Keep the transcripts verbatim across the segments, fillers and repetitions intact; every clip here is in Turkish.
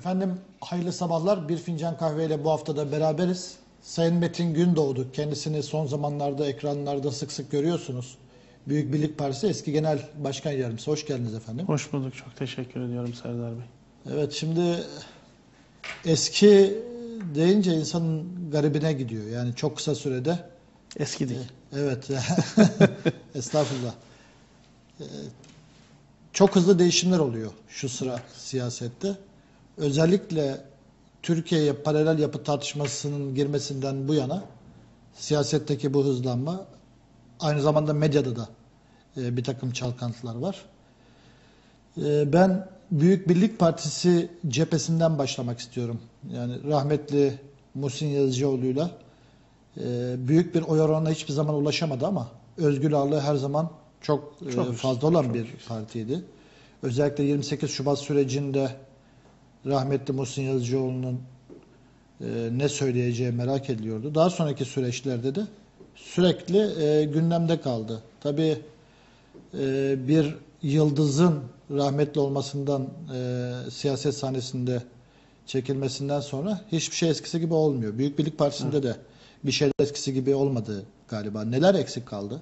Efendim hayırlı sabahlar. Bir fincan kahveyle bu haftada beraberiz. Sayın Metin Gündoğdu, kendisini son zamanlarda ekranlarda sık sık görüyorsunuz. Büyük Birlik Partisi eski genel başkan yardımcısı. Hoş geldiniz efendim. Hoş bulduk. Çok teşekkür ediyorum Serdar Bey. Evet, şimdi eski deyince insanın garibine gidiyor. Yani çok kısa sürede. Eski değil. Evet. Estağfurullah. Çok hızlı değişimler oluyor şu sıra siyasette. Özellikle Türkiye'ye paralel yapı tartışmasının girmesinden bu yana siyasetteki bu hızlanma, aynı zamanda medyada da e, bir takım çalkantılar var. E, ben Büyük Birlik Partisi cephesinden başlamak istiyorum. Yani rahmetli Muhsin Yazıcıoğlu'yla e, büyük bir oy oranına hiçbir zaman ulaşamadı ama özgür ağırlığı her zaman çok, çok e, fazla olan çok bir çok partiydi. Özellikle yirmi sekiz Şubat sürecinde rahmetli Muhsin Yazıcıoğlu'nun e, ne söyleyeceği merak ediliyordu. Daha sonraki süreçlerde de sürekli e, gündemde kaldı. Tabii e, bir yıldızın rahmetli olmasından, e, siyaset sahnesinde çekilmesinden sonra hiçbir şey eskisi gibi olmuyor. Büyük Birlik Partisi'nde de bir şeyler eskisi gibi olmadı galiba. Neler eksik kaldı?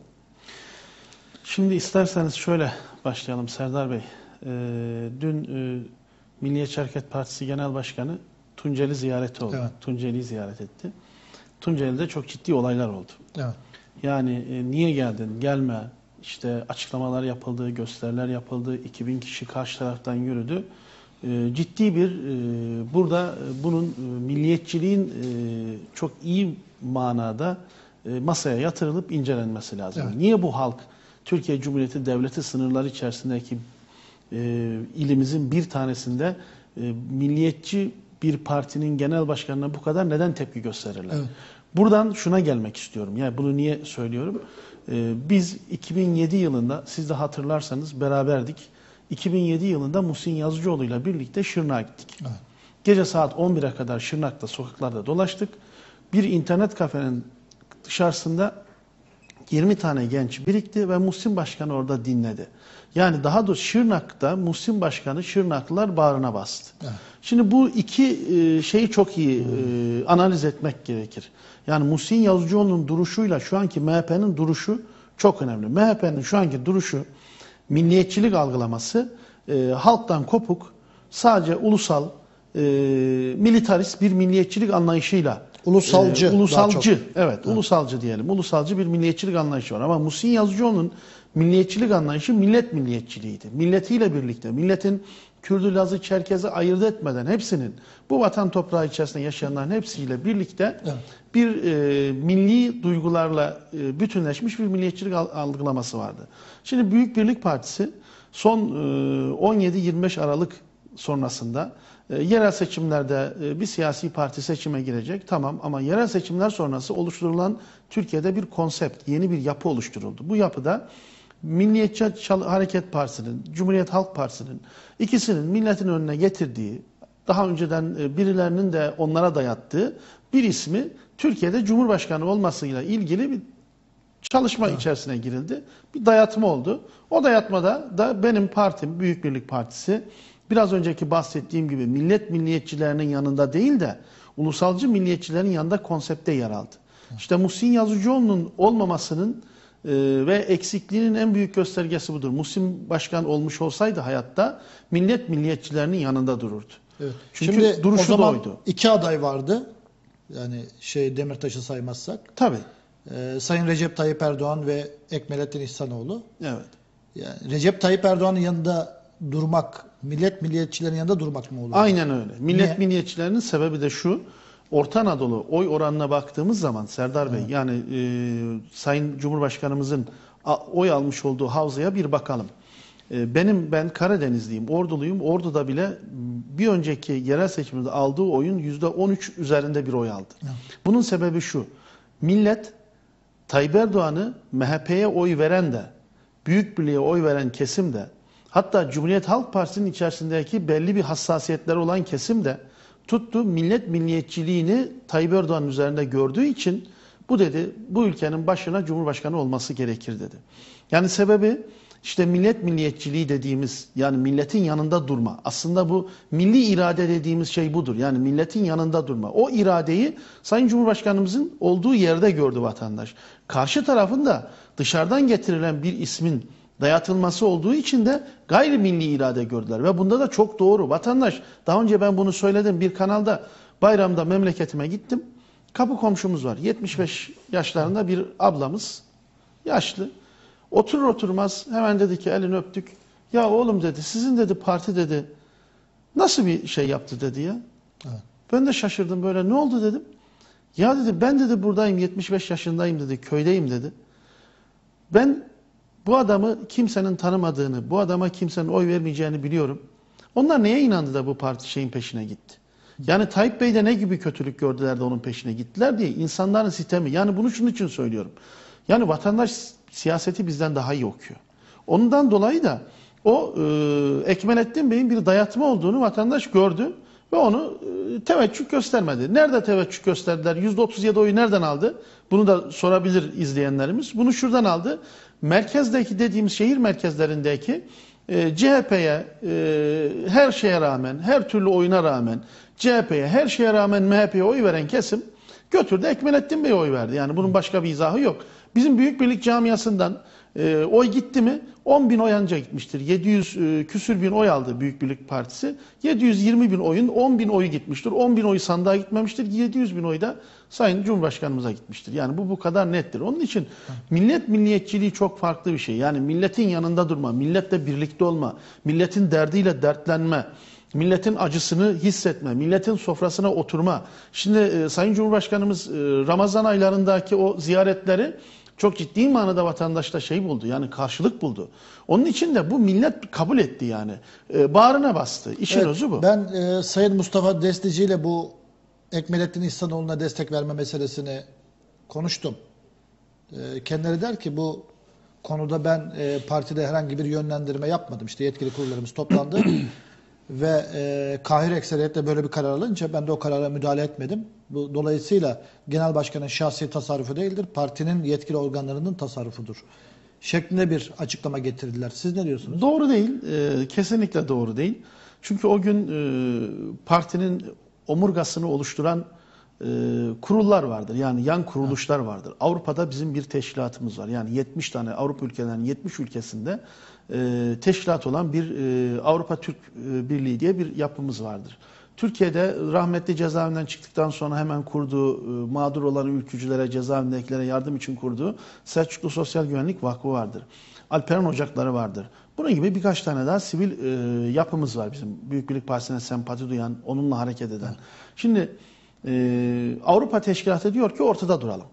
Şimdi isterseniz şöyle başlayalım Serdar Bey. E, dün e, Milliyetçi Hareket Partisi Genel Başkanı Tunceli ziyareti oldu. Evet. Tunceli'yi ziyaret etti. Tunceli'de çok ciddi olaylar oldu. Evet. Yani e, niye geldin, gelme, işte açıklamalar yapıldı, gösteriler yapıldı, iki bin kişi karşı taraftan yürüdü. E, ciddi bir, e, burada e, bunun e, milliyetçiliğin e, çok iyi manada e, masaya yatırılıp incelenmesi lazım. Evet. Niye bu halk Türkiye Cumhuriyeti Devleti sınırları içerisindeki e, ilimizin bir tanesinde e, milliyetçi bir partinin genel başkanına bu kadar neden tepki gösterirler? Evet. Buradan şuna gelmek istiyorum. Yani bunu niye söylüyorum? Ee, biz iki bin yedi yılında, siz de hatırlarsanız beraberdik. iki bin yedi yılında Muhsin Yazıcıoğlu ile birlikte Şırnak'a gittik. Evet. Gece saat on bire kadar Şırnak'ta sokaklarda dolaştık. Bir internet kafenin dışarısında yirmi tane genç birikti ve Muhsin Başkanı orada dinledi. Yani daha doğrusu Şırnak'ta Muhsin Başkanı Şırnaklılar bağrına bastı. Evet. Şimdi bu iki şeyi çok iyi hmm. analiz etmek gerekir. Yani Muhsin Yazıcıoğlu'nun duruşuyla şu anki M H P'nin duruşu çok önemli. M H P'nin şu anki duruşu, milliyetçilik algılaması, e, halktan kopuk, sadece ulusal, e, militarist bir milliyetçilik anlayışıyla, ulusalcı, e, ulusalcı, evet, evet, ulusalcı diyelim, ulusalcı bir milliyetçilik anlayışı var. Ama Muhsin Yazıcıoğlu'nun milliyetçilik anlayışı millet milliyetçiliğiydi. Milletiyle birlikte, milletin Kürdü, Lazı, Çerkez'i ayırt etmeden hepsinin, bu vatan toprağı içerisinde yaşayanların hepsiyle birlikte evet. bir e, milli duygularla e, bütünleşmiş bir milliyetçilik algılaması vardı. Şimdi Büyük Birlik Partisi son e, on yedi yirmi beş Aralık sonrasında e, yerel seçimlerde e, bir siyasi parti seçime girecek. Tamam, ama yerel seçimler sonrası oluşturulan Türkiye'de bir konsept, yeni bir yapı oluşturuldu. Bu yapıda Milliyetçi Hareket Partisi'nin, Cumhuriyet Halk Partisi'nin ikisinin milletin önüne getirdiği, daha önceden birilerinin de onlara dayattığı bir ismi Türkiye'de Cumhurbaşkanı olmasıyla ilgili bir çalışma evet. içerisine girildi. Bir dayatma oldu. O dayatmada da benim partim, Büyük Birlik Partisi, biraz önceki bahsettiğim gibi millet milliyetçilerinin yanında değil de ulusalcı milliyetçilerin yanında konsepte yer aldı. Evet. İşte Muhsin Yazıcıoğlu'nun olmamasının Ee, ve eksikliğinin en büyük göstergesi budur. Muhsin Başkan olmuş olsaydı hayatta millet milliyetçilerinin yanında dururdu. Evet. Çünkü Şimdi, duruşu o zaman da oydu. İki aday vardı. Yani şey Demirtaş'ı saymazsak. Tabii. Ee, Sayın Recep Tayyip Erdoğan ve Ekmelettin İhsanoğlu. Evet. Yani Recep Tayyip Erdoğan'ın yanında durmak, millet milliyetçilerin yanında durmak mı olur? Aynen öyle. Millet Niye? milliyetçilerinin sebebi de şu. Orta Anadolu oy oranına baktığımız zaman Serdar Bey, evet. yani e, Sayın Cumhurbaşkanımızın a, oy almış olduğu havzaya bir bakalım. E, benim ben Karadenizliyim, Orduluyum. Ordu'da bile bir önceki yerel seçimde aldığı oyun yüzde on üç üzerinde bir oy aldı. Evet. Bunun sebebi şu. Millet Tayyip Erdoğan'ı M H P'ye oy veren de, Büyük Birliğe oy veren kesim de, hatta Cumhuriyet Halk Partisi'nin içerisindeki belli bir hassasiyetleri olan kesim de tuttu, millet milliyetçiliğini Tayyip Erdoğan'ın üzerinde gördüğü için bu dedi, bu ülkenin başına Cumhurbaşkanı olması gerekir dedi. Yani sebebi İşte millet milliyetçiliği dediğimiz, yani milletin yanında durma. Aslında bu milli irade dediğimiz şey budur. Yani milletin yanında durma. O iradeyi Sayın Cumhurbaşkanımızın olduğu yerde gördü vatandaş. Karşı tarafında dışarıdan getirilen bir ismin dayatılması olduğu için de gayrimilli irade gördüler. Ve bunda da çok doğru. Vatandaş, daha önce ben bunu söyledim bir kanalda, bayramda memleketime gittim. Kapı komşumuz var. yetmiş beş yaşlarında bir ablamız. Yaşlı. Oturur oturmaz hemen dedi ki, elini öptük. Ya oğlum dedi, sizin dedi parti dedi nasıl bir şey yaptı dedi ya. Evet. Ben de şaşırdım böyle, ne oldu dedim. Ya dedi, ben dedi buradayım, yetmiş beş yaşındayım dedi, köydeyim dedi. Ben bu adamı kimsenin tanımadığını, bu adama kimsenin oy vermeyeceğini biliyorum. Onlar neye inandı da bu parti şeyin peşine gitti? Yani Tayyip Bey'de ne gibi kötülük gördüler de onun peşine gittiler diye, insanların sitemi. Yani bunu şunun için söylüyorum. Yani vatandaş siyaseti bizden daha iyi okuyor. Ondan dolayı da o e, Ekmelettin Bey'in bir dayatma olduğunu vatandaş gördü ve onu e, teveccüh göstermedi. Nerede teveccüh gösterdiler? yüzde otuz yedi oyu nereden aldı? Bunu da sorabilir izleyenlerimiz. Bunu şuradan aldı. Merkezdeki dediğimiz şehir merkezlerindeki e, C H P'ye e, her şeye rağmen, her türlü oyuna rağmen, C H P'ye her şeye rağmen M H P'ye oy veren kesim götürdü Ekmelettin Bey'e oy verdi. Yani bunun başka bir izahı yok. Bizim Büyük Birlik camiasından e, oy gitti mi on bin oy anca gitmiştir. yedi yüz e, küsür bin oy aldı Büyük Birlik Partisi. yedi yüz yirmi bin oyun on bin oyu gitmiştir. on bin oyu sandığa gitmemiştir. yedi yüz bin oy da Sayın Cumhurbaşkanımıza gitmiştir. Yani bu bu kadar nettir. Onun için millet milliyetçiliği çok farklı bir şey. Yani milletin yanında durma, milletle birlikte olma, milletin derdiyle dertlenme, milletin acısını hissetme, milletin sofrasına oturma. Şimdi e, Sayın Cumhurbaşkanımız e, Ramazan aylarındaki o ziyaretleri çok ciddi manada vatandaşta şey buldu, yani karşılık buldu. Onun için de bu millet kabul etti yani. E, bağrına bastı. İşin Evet, özü bu. Ben e, Sayın Mustafa Destici ile bu Ekmelettin İhsanoğlu'na destek verme meselesini konuştum. E, kendileri der ki bu konuda ben e, partide herhangi bir yönlendirme yapmadım. İşte yetkili kurullarımız toplandı ve e, kahir ekseriyetle böyle bir karar alınca ben de o karara müdahale etmedim. Bu, dolayısıyla genel başkanın şahsi tasarrufu değildir, partinin yetkili organlarının tasarrufudur şeklinde bir açıklama getirdiler. Siz ne diyorsunuz? Doğru değil. E, kesinlikle doğru değil. Çünkü o gün e, partinin omurgasını oluşturan e, kurullar vardır. Yani yan kuruluşlar vardır. Avrupa'da bizim bir teşkilatımız var. Yani yetmiş tane Avrupa ülkelerinin yetmiş ülkesinde e, teşkilat olan bir e, Avrupa Türk e, Birliği diye bir yapımız vardır. Türkiye'de rahmetli cezaevinden çıktıktan sonra hemen kurduğu, e, mağdur olan ülkücülere, cezaevindekilere yardım için kurduğu Selçuklu Sosyal Güvenlik Vakfı vardır. Alperen Ocakları vardır. Bunun gibi birkaç tane daha sivil e, yapımız var bizim. Büyük Birlik Partisi'ne sempati duyan, onunla hareket eden. Şimdi e, Avrupa Teşkilatı diyor ki ortada duralım.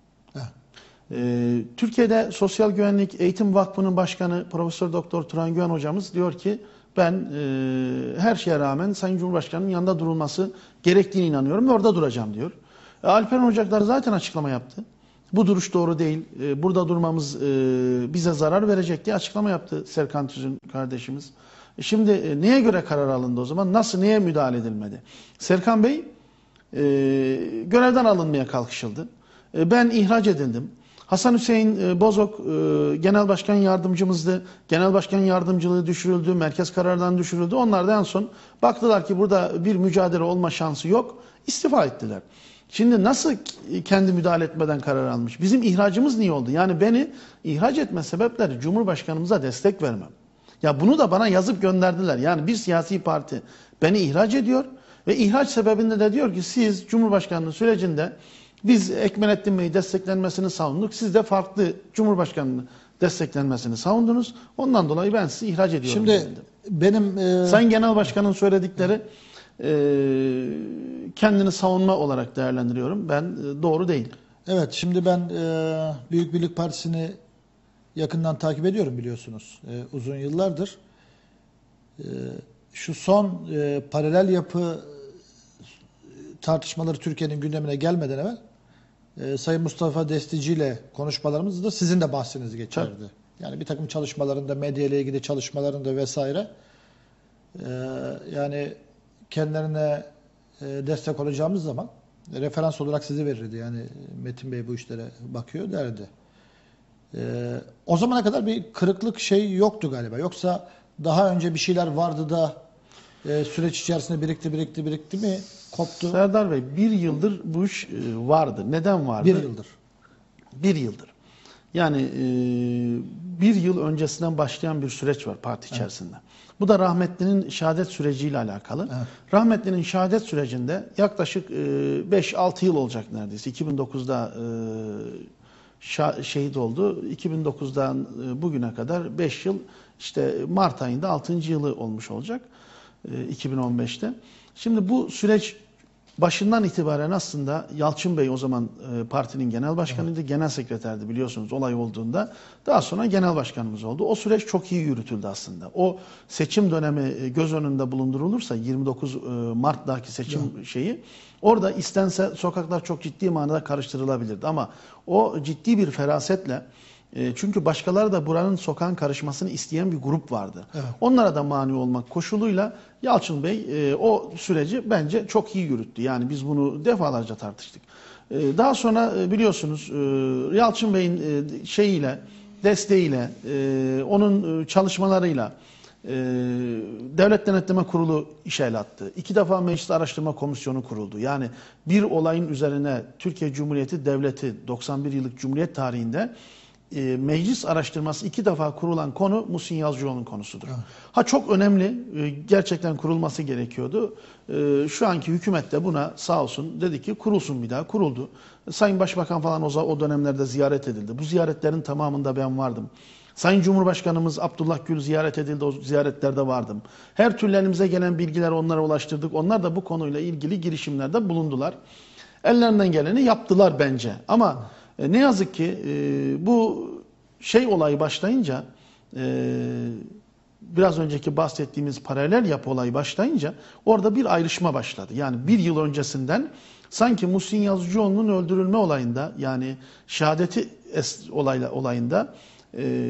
E, Türkiye'de Sosyal Güvenlik Eğitim Vakfı'nın başkanı Profesör Doktor Turan Güven hocamız diyor ki ben e, her şeye rağmen Sayın Cumhurbaşkanı'nın yanında durulması gerektiğine inanıyorum ve orada duracağım diyor. E, Alperen Ocakları zaten açıklama yaptı. Bu duruş doğru değil. E, burada durmamız e, bize zarar verecek diye açıklama yaptı Serkan Tüzün kardeşimiz. E, şimdi e, neye göre karar alındı o zaman? Nasıl, neye müdahale edilmedi? Serkan Bey e, görevden alınmaya kalkışıldı. E, ben ihraç edildim. Hasan Hüseyin e, Bozok e, genel başkan yardımcımızdı. Genel başkan yardımcılığı düşürüldü, merkez karardan düşürüldü. Onlar da en son baktılar ki burada bir mücadele olma şansı yok. İstifa ettiler. Şimdi nasıl kendi müdahale etmeden karar almış? Bizim ihracımız niye oldu? Yani beni ihraç etme sebepleri Cumhurbaşkanımıza destek vermem. Ya bunu da bana yazıp gönderdiler. Yani bir siyasi parti beni ihraç ediyor ve ihraç sebebinde de diyor ki siz Cumhurbaşkanlığı sürecinde biz Ekmelettin Bey'i desteklenmesini savunduk. Siz de farklı Cumhurbaşkanlığı desteklenmesini savundunuz. Ondan dolayı ben sizi ihraç ediyorum. Şimdi dedim. benim... E... Sayın Genel Başkan'ın söyledikleri e, kendini savunma olarak değerlendiriyorum. Ben e, doğru değil. Evet, şimdi ben e, Büyük Birlik Partisi'ni yakından takip ediyorum biliyorsunuz. E, uzun yıllardır. E, şu son e, paralel yapı tartışmaları Türkiye'nin gündemine gelmeden evvel e, Sayın Mustafa Destici ile konuşmalarımızda sizin de bahsiniz geçerdi. Tabii. Yani bir takım çalışmalarında, medya ile ilgili çalışmalarında vesaire e, yani kendilerine e, destek olacağımız zaman referans olarak sizi verirdi. Yani Metin Bey bu işlere bakıyor derdi. Ee, o zamana kadar bir kırıklık şey yoktu galiba. Yoksa daha önce bir şeyler vardı da e, süreç içerisinde birikti birikti birikti mi koptu? Serdar Bey, bir yıldır bu iş e, vardı. Neden vardı? Bir yıldır. Bir yıldır. Yani e, bir yıl öncesinden başlayan bir süreç var parti içerisinde. Evet. Bu da rahmetlinin şehadet süreciyle alakalı. Evet. Rahmetlinin şehadet sürecinde yaklaşık e, beş altı yıl olacak neredeyse. iki bin dokuzda e, şehit oldu. iki bin dokuzdan e, bugüne kadar beş yıl, işte Mart ayında altıncı yılı olmuş olacak e, iki bin on beşte. Şimdi bu süreç başından itibaren aslında Yalçın Bey o zaman e, partinin genel başkanıydı, evet. genel sekreterdi biliyorsunuz olay olduğunda. Daha sonra genel başkanımız oldu. O süreç çok iyi yürütüldü aslında. O seçim dönemi e, göz önünde bulundurulursa yirmi dokuz Mart'taki seçim evet. şeyi, orada istense sokaklar çok ciddi manada karıştırılabilirdi. Ama o ciddi bir ferasetle, çünkü başkaları da buranın sokağın karışmasını isteyen bir grup vardı. Evet. Onlara da mani olmak koşuluyla Yalçın Bey e, o süreci bence çok iyi yürüttü. Yani biz bunu defalarca tartıştık. E, daha sonra e, biliyorsunuz e, Yalçın Bey'in e, şeyiyle, desteğiyle, e, onun e, çalışmalarıyla e, Devlet Denetleme Kurulu işe el attı. İki defa Meclis Araştırma Komisyonu kuruldu. Yani bir olayın üzerine Türkiye Cumhuriyeti Devleti doksan bir yıllık Cumhuriyet tarihinde E, meclis araştırması iki defa kurulan konu Muhsin Yazıcıoğlu'nun konusudur. Evet. Ha çok önemli, e, gerçekten kurulması gerekiyordu. E, şu anki hükümet de buna sağ olsun dedi ki kurulsun, bir daha kuruldu. Sayın Başbakan falan o, o dönemlerde ziyaret edildi. Bu ziyaretlerin tamamında ben vardım. Sayın Cumhurbaşkanımız Abdullah Gül ziyaret edildi, o ziyaretlerde vardım. Her türlü elimize gelen bilgileri onlara ulaştırdık. Onlar da bu konuyla ilgili girişimlerde bulundular. Ellerinden geleni yaptılar bence. Ama E, ne yazık ki e, bu şey olayı başlayınca, e, biraz önceki bahsettiğimiz paralel yapı olayı başlayınca orada bir ayrışma başladı. Yani bir yıl öncesinden sanki Muhsin Yazıcıoğlu'nun öldürülme olayında, yani şehadeti olayla olayında e,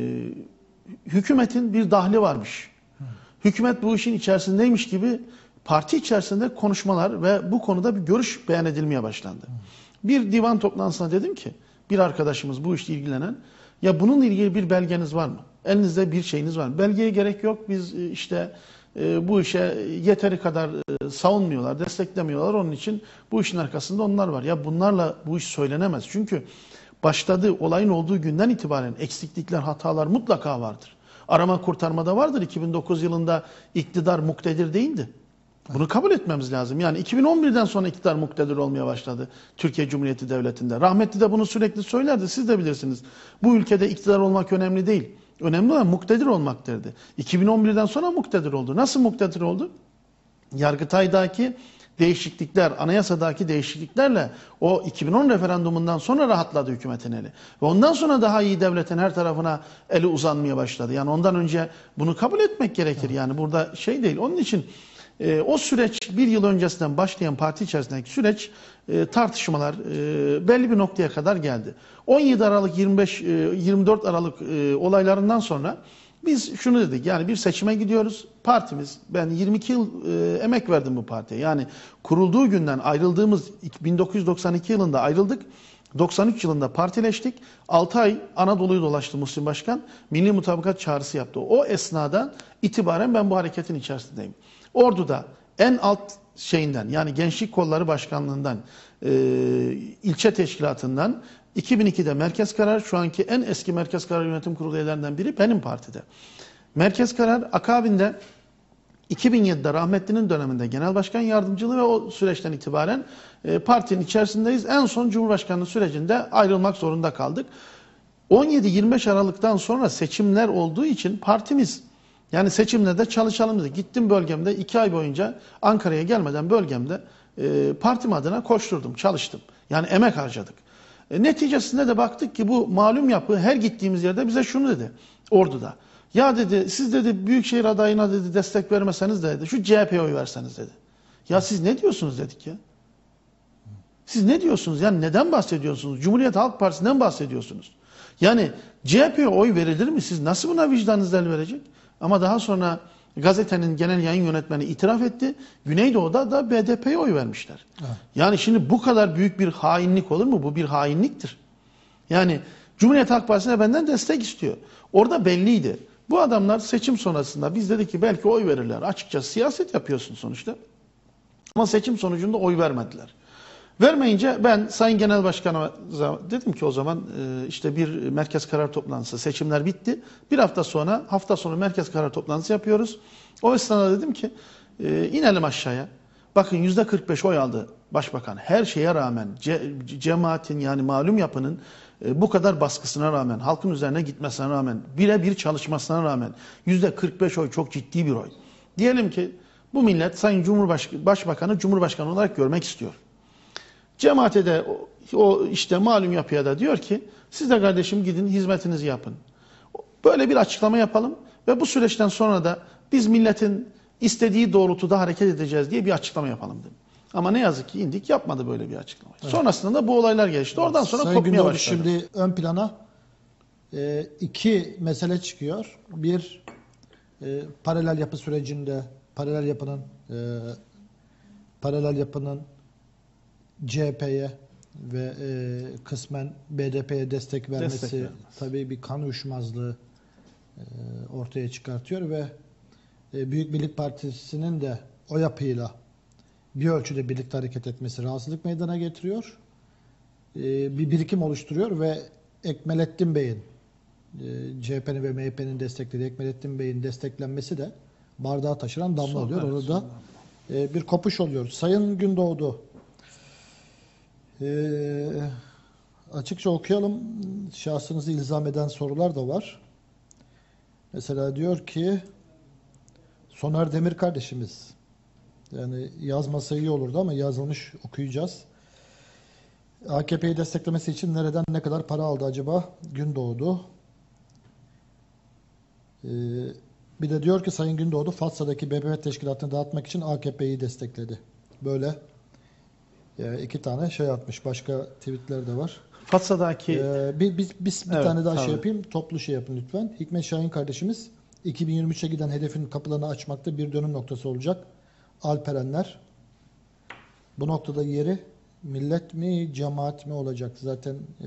hükümetin bir dahli varmış. Hükümet bu işin içerisindeymiş gibi parti içerisinde konuşmalar ve bu konuda bir görüş beyan edilmeye başlandı. Bir divan toplantısına dedim ki, bir arkadaşımız bu işle ilgilenen, ya bununla ilgili bir belgeniz var mı? Elinizde bir şeyiniz var mı? Belgeye gerek yok. Biz işte e, bu işe yeteri kadar e, savunmuyorlar, desteklemiyorlar. Onun için bu işin arkasında onlar var. Ya bunlarla bu iş söylenemez. Çünkü başladığı olayın olduğu günden itibaren eksiklikler, hatalar mutlaka vardır. Arama kurtarmada vardır. iki bin dokuz yılında iktidar muktedir değildi. Bunu kabul etmemiz lazım. Yani iki bin on birden sonra iktidar muktedir olmaya başladı Türkiye Cumhuriyeti Devleti'nde. Rahmetli de bunu sürekli söylerdi. Siz de bilirsiniz. Bu ülkede iktidar olmak önemli değil. Önemli olan muktedir olmak derdi. iki bin on birden sonra muktedir oldu. Nasıl muktedir oldu? Yargıtay'daki değişiklikler, anayasadaki değişikliklerle o iki bin on referandumundan sonra rahatladı hükümetin eli. Ve ondan sonra daha iyi devletin her tarafına eli uzanmaya başladı. Yani ondan önce bunu kabul etmek gerekir. Yani burada şey değil. Onun için E, o süreç, bir yıl öncesinden başlayan parti içerisindeki süreç, e, tartışmalar e, belli bir noktaya kadar geldi. on yedi Aralık yirmi beş e, yirmi dört Aralık e, olaylarından sonra biz şunu dedik, yani bir seçime gidiyoruz. Partimiz, ben yirmi iki yıl e, emek verdim bu partiye. Yani kurulduğu günden ayrıldığımız bin dokuz yüz doksan iki yılında ayrıldık. doksan üç yılında partileştik. altı ay Anadolu'yu dolaştı Muhsin Başkan. Milli Mutabakat çağrısı yaptı. O esnadan itibaren ben bu hareketin içerisindeyim. Ordu'da en alt şeyinden, yani Gençlik Kolları Başkanlığından, e, ilçe teşkilatından, iki bin ikide Merkez Karar, şu anki en eski Merkez Karar Yönetim Kurulu üyelerinden biri benim partide. Merkez Karar akabinde iki bin yedide rahmetlinin döneminde genel başkan yardımcılığı ve o süreçten itibaren e, partinin içerisindeyiz. En son Cumhurbaşkanlığı sürecinde ayrılmak zorunda kaldık. on yedi yirmi beş Aralık'tan sonra seçimler olduğu için partimiz, yani seçimlerde çalışalım dedi. Gittim bölgemde iki ay boyunca, Ankara'ya gelmeden bölgemde e, partim adına koşturdum, çalıştım. Yani emek harcadık. E, neticesinde de baktık ki bu malum yapı her gittiğimiz yerde bize şunu dedi Ordu'da. Ya dedi, siz dedi Büyükşehir adayına dedi destek vermeseniz de dedi şu C H P'ye oy verseniz dedi. Ya siz ne diyorsunuz dedik ya. Siz ne diyorsunuz? Yani neden bahsediyorsunuz? Cumhuriyet Halk Partisi'nden bahsediyorsunuz. Yani C H P'ye oy verilir mi? Siz nasıl buna vicdanınız el verecek? Ama daha sonra gazetenin genel yayın yönetmeni itiraf etti. Güneydoğu'da da B D P'ye oy vermişler. Evet. Yani şimdi bu kadar büyük bir hainlik olur mu? Bu bir hainliktir. Yani Cumhuriyet Halk Partisi'ne benden destek istiyor. Orada belliydi. Bu adamlar seçim sonrasında biz dedik ki belki oy verirler. Açıkçası siyaset yapıyorsun sonuçta. Ama seçim sonucunda oy vermediler. Vermeyince ben Sayın Genel Başkan'a dedim ki o zaman işte bir merkez karar toplantısı, seçimler bitti. Bir hafta sonra, hafta sonu merkez karar toplantısı yapıyoruz. O esnada dedim ki inelim aşağıya. Bakın yüzde kırk beş oy aldı Başbakan. Her şeye rağmen ce, cemaatin yani malum yapının bu kadar baskısına rağmen, halkın üzerine gitmesine rağmen, birebir çalışmasına rağmen yüzde kırk beş oy çok ciddi bir oy. Diyelim ki bu millet Sayın Cumhurbaşkanı, Başbakanı Cumhurbaşkanı olarak görmek istiyor. Cemaate de o, o işte malum yapıya da diyor ki siz de kardeşim gidin hizmetinizi yapın. Böyle bir açıklama yapalım ve bu süreçten sonra da biz milletin istediği doğrultuda hareket edeceğiz diye bir açıklama yapalım dedim. Ama ne yazık ki indik yapmadı böyle bir açıklama. Evet. Sonrasında da bu olaylar gelişti. Oradan sonra Sayın kopmaya Gündoğdu, başladı. şimdi ön plana e, iki mesele çıkıyor. Bir, e, paralel yapı sürecinde paralel yapının e, paralel yapının C H P'ye ve e, kısmen B D P'ye destek vermesi Destek tabii bir kan uyuşmazlığı e, ortaya çıkartıyor ve e, Büyük Birlik Partisi'nin de o yapıyla bir ölçüde birlikte hareket etmesi rahatsızlık meydana getiriyor. E, bir birikim oluşturuyor ve Ekmelettin Bey'in e, C H P'nin ve M H P'nin desteklediği Ekmelettin Bey'in desteklenmesi de bardağı taşıran damla Son, oluyor. evet, Orada e, bir kopuş oluyor. Sayın Gündoğdu, e, açıkça okuyalım. Şahsınızı ilzam eden sorular da var. Mesela diyor ki Soner Demir kardeşimiz, yani yazmasa iyi olurdu ama yazılmış, okuyacağız. A K P'yi desteklemesi için nereden ne kadar para aldı acaba? Gündoğdu. Ee, bir de diyor ki Sayın Gündoğdu Fatsa'daki B B P teşkilatını dağıtmak için A K P'yi destekledi. Böyle e, iki tane şey atmış. Başka tweetler de var. Fatsa'daki Ee, bir, bir, bir, bir evet, tane daha tabii. şey yapayım. Toplu şey yapın lütfen. Hikmet Şahin kardeşimiz iki bin yirmi üçe giden hedefin kapılarını açmakta bir dönüm noktası olacak. Alperenler. Bu noktada yeri millet mi, cemaat mi olacak? Zaten e,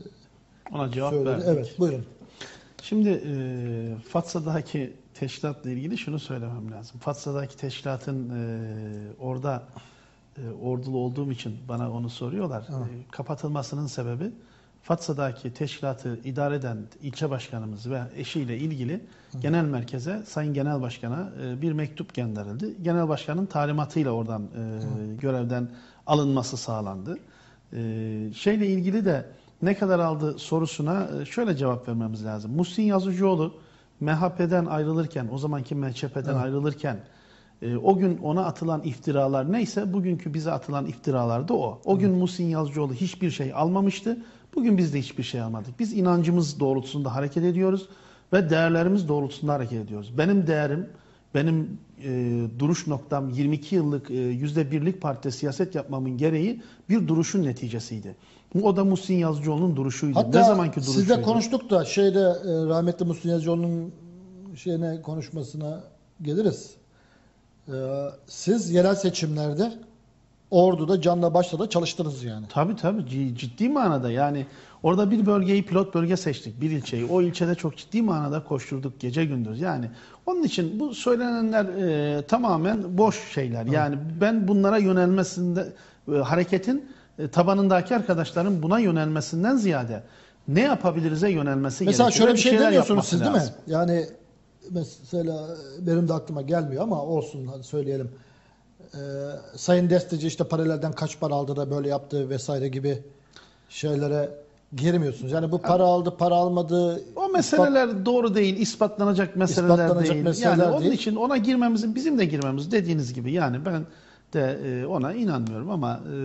ona cevap söyledi. verdik. Evet, buyurun. Şimdi e, Fatsa'daki teşkilatla ilgili şunu söylemem lazım. Fatsa'daki teşkilatın e, orada e, ordulu olduğum için bana onu soruyorlar. E, kapatılmasının sebebi Fatsa'daki teşkilatı idare eden ilçe başkanımız ve eşiyle ilgili Hı. genel merkeze, Sayın Genel Başkan'a e, bir mektup gönderildi. Genel Başkan'ın talimatıyla oradan e, görevden alınması sağlandı. E, şeyle ilgili de ne kadar aldı sorusuna şöyle cevap vermemiz lazım. Muhsin Yazıcıoğlu M H P'den ayrılırken, o zamanki M H P'den evet. ayrılırken e, o gün ona atılan iftiralar neyse bugünkü bize atılan iftiralar da o. O evet. gün Muhsin Yazıcıoğlu hiçbir şey almamıştı. Bugün biz de hiçbir şey almadık. Biz inancımız doğrultusunda hareket ediyoruz ve değerlerimiz doğrultusunda hareket ediyoruz. Benim değerim, benim e, duruş noktam yirmi iki yıllık e, yüzde birlik partide siyaset yapmamın gereği bir duruşun neticesiydi. O da Muhsin Yazıcıoğlu'nun duruşuydu. Hatta ne zamanki duruşuydu? Sizle konuştuk da şeyde e, rahmetli Muhsin Yazıcıoğlu'nun şeyine konuşmasına geliriz. E, siz yerel seçimlerde Ordu'da canla başla da çalıştınız yani. Tabii tabii ciddi manada yani orada bir bölgeyi pilot bölge seçtik, bir ilçeyi. O ilçede çok ciddi manada koşturduk gece gündüz yani. Onun için bu söylenenler e, tamamen boş şeyler. Yani evet. ben bunlara yönelmesinde e, hareketin e, tabanındaki arkadaşların buna yönelmesinden ziyade ne yapabiliriz'e yönelmesi mesela gerekiyor. Mesela şöyle bir şey demiyorsunuz siz lazım. değil mi? Yani mesela benim de aklıma gelmiyor ama olsun hadi söyleyelim. Ee, Sayın Desteci işte paralelden kaç para aldı da böyle yaptı vesaire gibi şeylere girmiyorsunuz. Yani bu para aldı, para almadı. O meseleler ispat, doğru değil, ispatlanacak meseleler ispatlanacak değil. Meseleler yani onun değil. için ona girmemizin, bizim de girmemiz dediğiniz gibi yani ben de ona inanmıyorum ama e,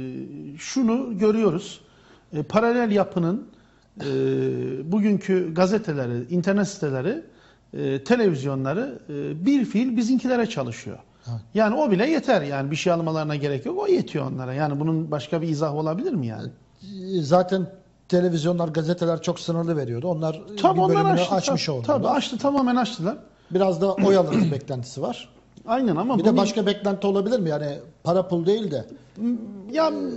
şunu görüyoruz. E, paralel yapının e, bugünkü gazeteleri, internet siteleri, e, televizyonları e, bir fiil bizimkilere çalışıyor. Evet. Yani o bile yeter yani bir şey almalarına gerek yok. O yetiyor onlara. Yani bunun başka bir izahı olabilir mi yani? Zaten televizyonlar, gazeteler çok sınırlı veriyordu. Onlar tabii bir bölümünü açtı, açmış tabii, oldular. Tabii açtı, tamamen açtılar. Biraz da oy alırız beklentisi var. Aynen ama bir bunu... de başka beklenti olabilir mi? Yani para pul değil de. Ya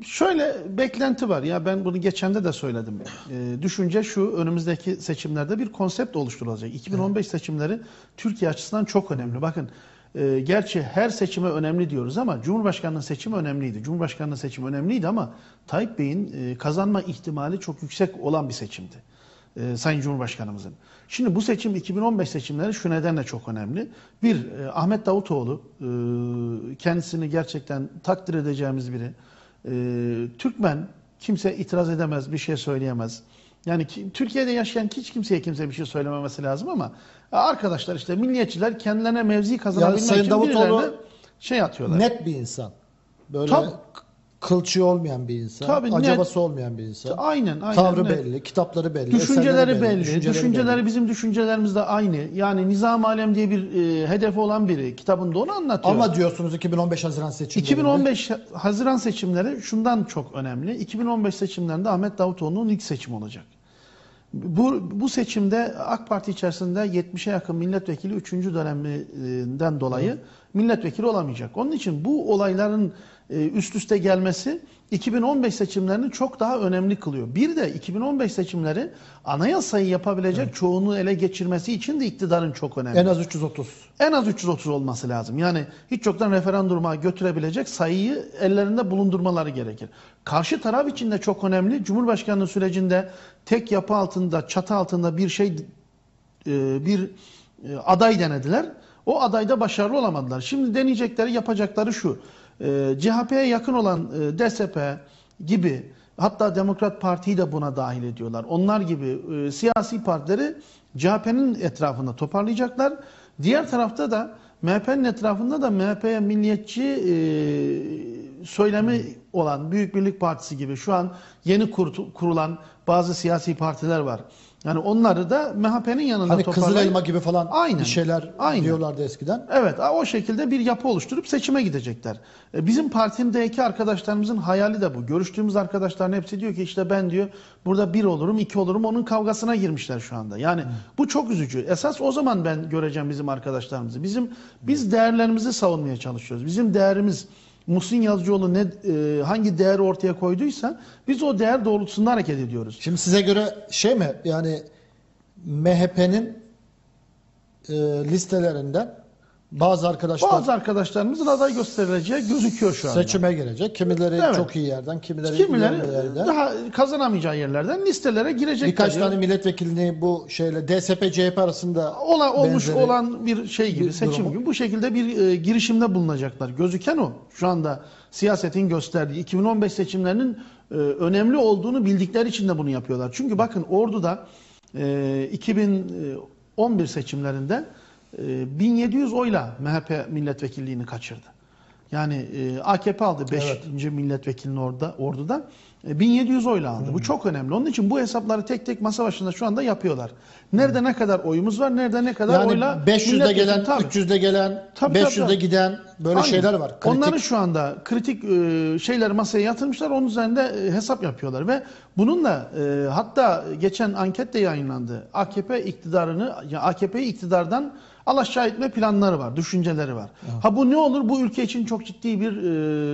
şöyle beklenti var. Ya ben bunu geçende de söyledim. Ee, düşünce şu: önümüzdeki seçimlerde bir konsept oluşturulacak. iki bin on beş seçimleri Türkiye açısından çok önemli. Bakın, e, gerçi her seçime önemli diyoruz ama Cumhurbaşkanlığı seçimi önemliydi. Cumhurbaşkanlığı seçimi önemliydi ama Tayyip Bey'in e, kazanma ihtimali çok yüksek olan bir seçimdi. E, Sayın Cumhurbaşkanımızın. Şimdi bu seçim, iki bin on beş seçimleri şu nedenle çok önemli. Bir, e, Ahmet Davutoğlu e, kendisini gerçekten takdir edeceğimiz biri. E, Türkmen, kimse itiraz edemez, bir şey söyleyemez. Yani ki, Türkiye'de yaşayan hiç kimseye kimse bir şey söylememesi lazım ama arkadaşlar, işte milliyetçiler kendilerine mevzi kazanabilmek Sayın için Davutoğlu birilerine şey atıyorlar. net bir insan. Böyle Tabii. kılçığı olmayan bir insan. Tabii, acabası net. olmayan bir insan. Aynen, aynen. Tavrı net. belli, kitapları belli, Düşünceleri eserleri belli. düşünceleri, Düşünceleri belli. bizim düşüncelerimiz de aynı. Yani Nizam Alem diye bir e, hedefi olan biri kitabında onu anlatıyor. Ama diyorsunuz iki bin on beş Haziran seçimlerinde. iki bin on beş Haziran seçimleri şundan çok önemli. iki bin on beş seçimlerinde Ahmet Davutoğlu'nun ilk seçim olacak. Bu, bu seçimde AK Parti içerisinde yetmişe yakın milletvekili üçüncü döneminden dolayı evet. milletvekili olamayacak. Onun için bu olayların üst üste gelmesi iki bin on beş seçimlerini çok daha önemli kılıyor. Bir de iki bin on beş seçimleri anayasayı yapabilecek evet. çoğunluğu ele geçirmesi için de iktidarın çok önemli. En az üç yüz otuz. En az üç yüz otuz olması lazım. Yani hiç yoktan referanduma götürebilecek sayıyı ellerinde bulundurmaları gerekir. Karşı taraf için de çok önemli. Cumhurbaşkanlığı sürecinde tek yapı altında, çatı altında bir şey, bir aday denediler. O adayda başarılı olamadılar. Şimdi deneyecekleri, yapacakları şu: C H P'ye yakın olan D S P gibi, hatta Demokrat Parti'yi de buna dahil ediyorlar. Onlar gibi e, siyasi partileri C H P'nin etrafında toparlayacaklar. Diğer tarafta da M H P'nin etrafında da M H P'ye milliyetçi e, söylemi olan Büyük Birlik Partisi gibi şu an yeni kur, kurulan bazı siyasi partiler var. Yani onları da M H P'nin yanında hani toparlayıp... Kızıl Elma gibi falan aynen, bir şeyler aynen. diyorlardı eskiden. Evet, o şekilde bir yapı oluşturup seçime gidecekler. Bizim partideki arkadaşlarımızın hayali de bu. Görüştüğümüz arkadaşların hepsi diyor ki işte ben diyor burada bir olurum, iki olurum, onun kavgasına girmişler şu anda. Yani hmm. bu çok üzücü. Esas o zaman ben göreceğim bizim arkadaşlarımızı. Bizim Biz değerlerimizi savunmaya çalışıyoruz. Bizim değerimiz, Muhsin Yazıcıoğlu ne, e, hangi değeri ortaya koyduysa biz o değer doğrultusunda hareket ediyoruz. Şimdi size göre şey mi, yani M H P'nin e, listelerinden bazı arkadaşlar bazı arkadaşlarımızın aday gösterileceği gözüküyor şu anda. Seçime girecek. Kimileri evet. çok iyi yerden, kimileri, kimileri yerden. daha kazanamayacağı yerlerden listelere girecek. Birkaç tane milletvekilini bu şeyle D S P C H P arasında olan, olmuş olan bir şey gibi, bir seçim durumu. gibi bu şekilde bir e, girişimde bulunacaklar. Gözüken o. Şu anda siyasetin gösterdiği iki bin on beş seçimlerinin e, önemli olduğunu bildikleri için de bunu yapıyorlar. Çünkü bakın Ordu'da e, iki bin on bir seçimlerinde bin yedi yüz oyla M H P milletvekilliğini kaçırdı. Yani e, A K P aldı beşinci Evet. milletvekilini orada Ordu'da. E, bin yedi yüz oyla aldı. Hmm. Bu çok önemli. Onun için bu hesapları tek tek masa başında şu anda yapıyorlar. Nerede hmm. ne kadar oyumuz var, nerede ne kadar yani oyla... beş yüzde gelen, tabii. üç yüzde gelen, tabii, beş yüzde tabii. giden böyle Aynen. şeyler var. Kritik. Onları şu anda kritik e, şeyleri masaya yatırmışlar. Onun üzerinde e, hesap yapıyorlar. Ve bununla e, hatta geçen anket de yayınlandı. A K P iktidarını, yani A K P'yi iktidardan alaşağı etme planları var, düşünceleri var. Evet. Ha bu ne olur? Bu ülke için çok ciddi bir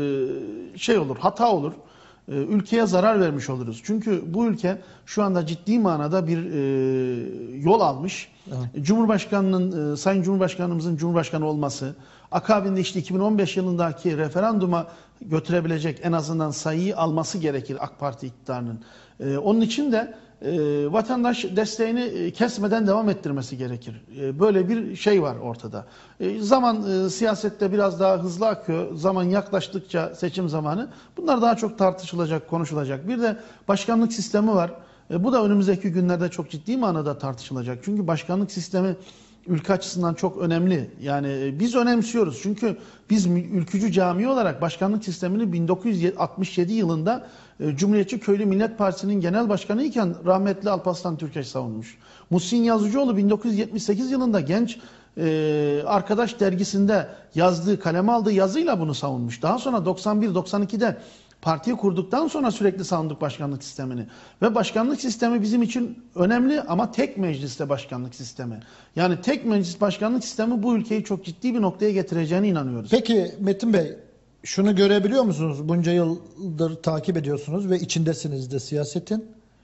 e, şey olur, hata olur. E, ülkeye zarar vermiş oluruz. Çünkü bu ülke şu anda ciddi manada bir e, yol almış. Evet. Cumhurbaşkanının, e, Sayın Cumhurbaşkanımızın Cumhurbaşkanı olması, akabinde işte iki bin on beş yılındaki referanduma götürebilecek en azından sayıyı alması gerekir AK Parti iktidarının. E, onun için de E, vatandaş desteğini kesmeden devam ettirmesi gerekir. E, böyle bir şey var ortada. E, zaman e, siyasette biraz daha hızlı akıyor. Zaman yaklaştıkça seçim zamanı bunlar daha çok tartışılacak, konuşulacak. Bir de başkanlık sistemi var. E, bu da önümüzdeki günlerde çok ciddi manada tartışılacak. Çünkü başkanlık sistemi ülke açısından çok önemli. Yani biz önemsiyoruz. Çünkü biz ülkücü cami olarak başkanlık sistemini bin dokuz yüz altmış yedi yılında Cumhuriyetçi Köylü Millet Partisi'nin genel başkanı iken rahmetli Alparslan Türkeş savunmuş. Muhsin Yazıcıoğlu bin dokuz yüz yetmiş sekiz yılında Genç e, Arkadaş dergisinde yazdığı, kaleme aldığı yazıyla bunu savunmuş. Daha sonra doksan bir doksan ikide partiyi kurduktan sonra sürekli savunduk başkanlık sistemini. Ve başkanlık sistemi bizim için önemli ama tek mecliste başkanlık sistemi. Yani tek meclis başkanlık sistemi bu ülkeyi çok ciddi bir noktaya getireceğine inanıyoruz. Peki Metin Bey, şunu görebiliyor musunuz? Bunca yıldır takip ediyorsunuz ve içindesiniz de siyasetin.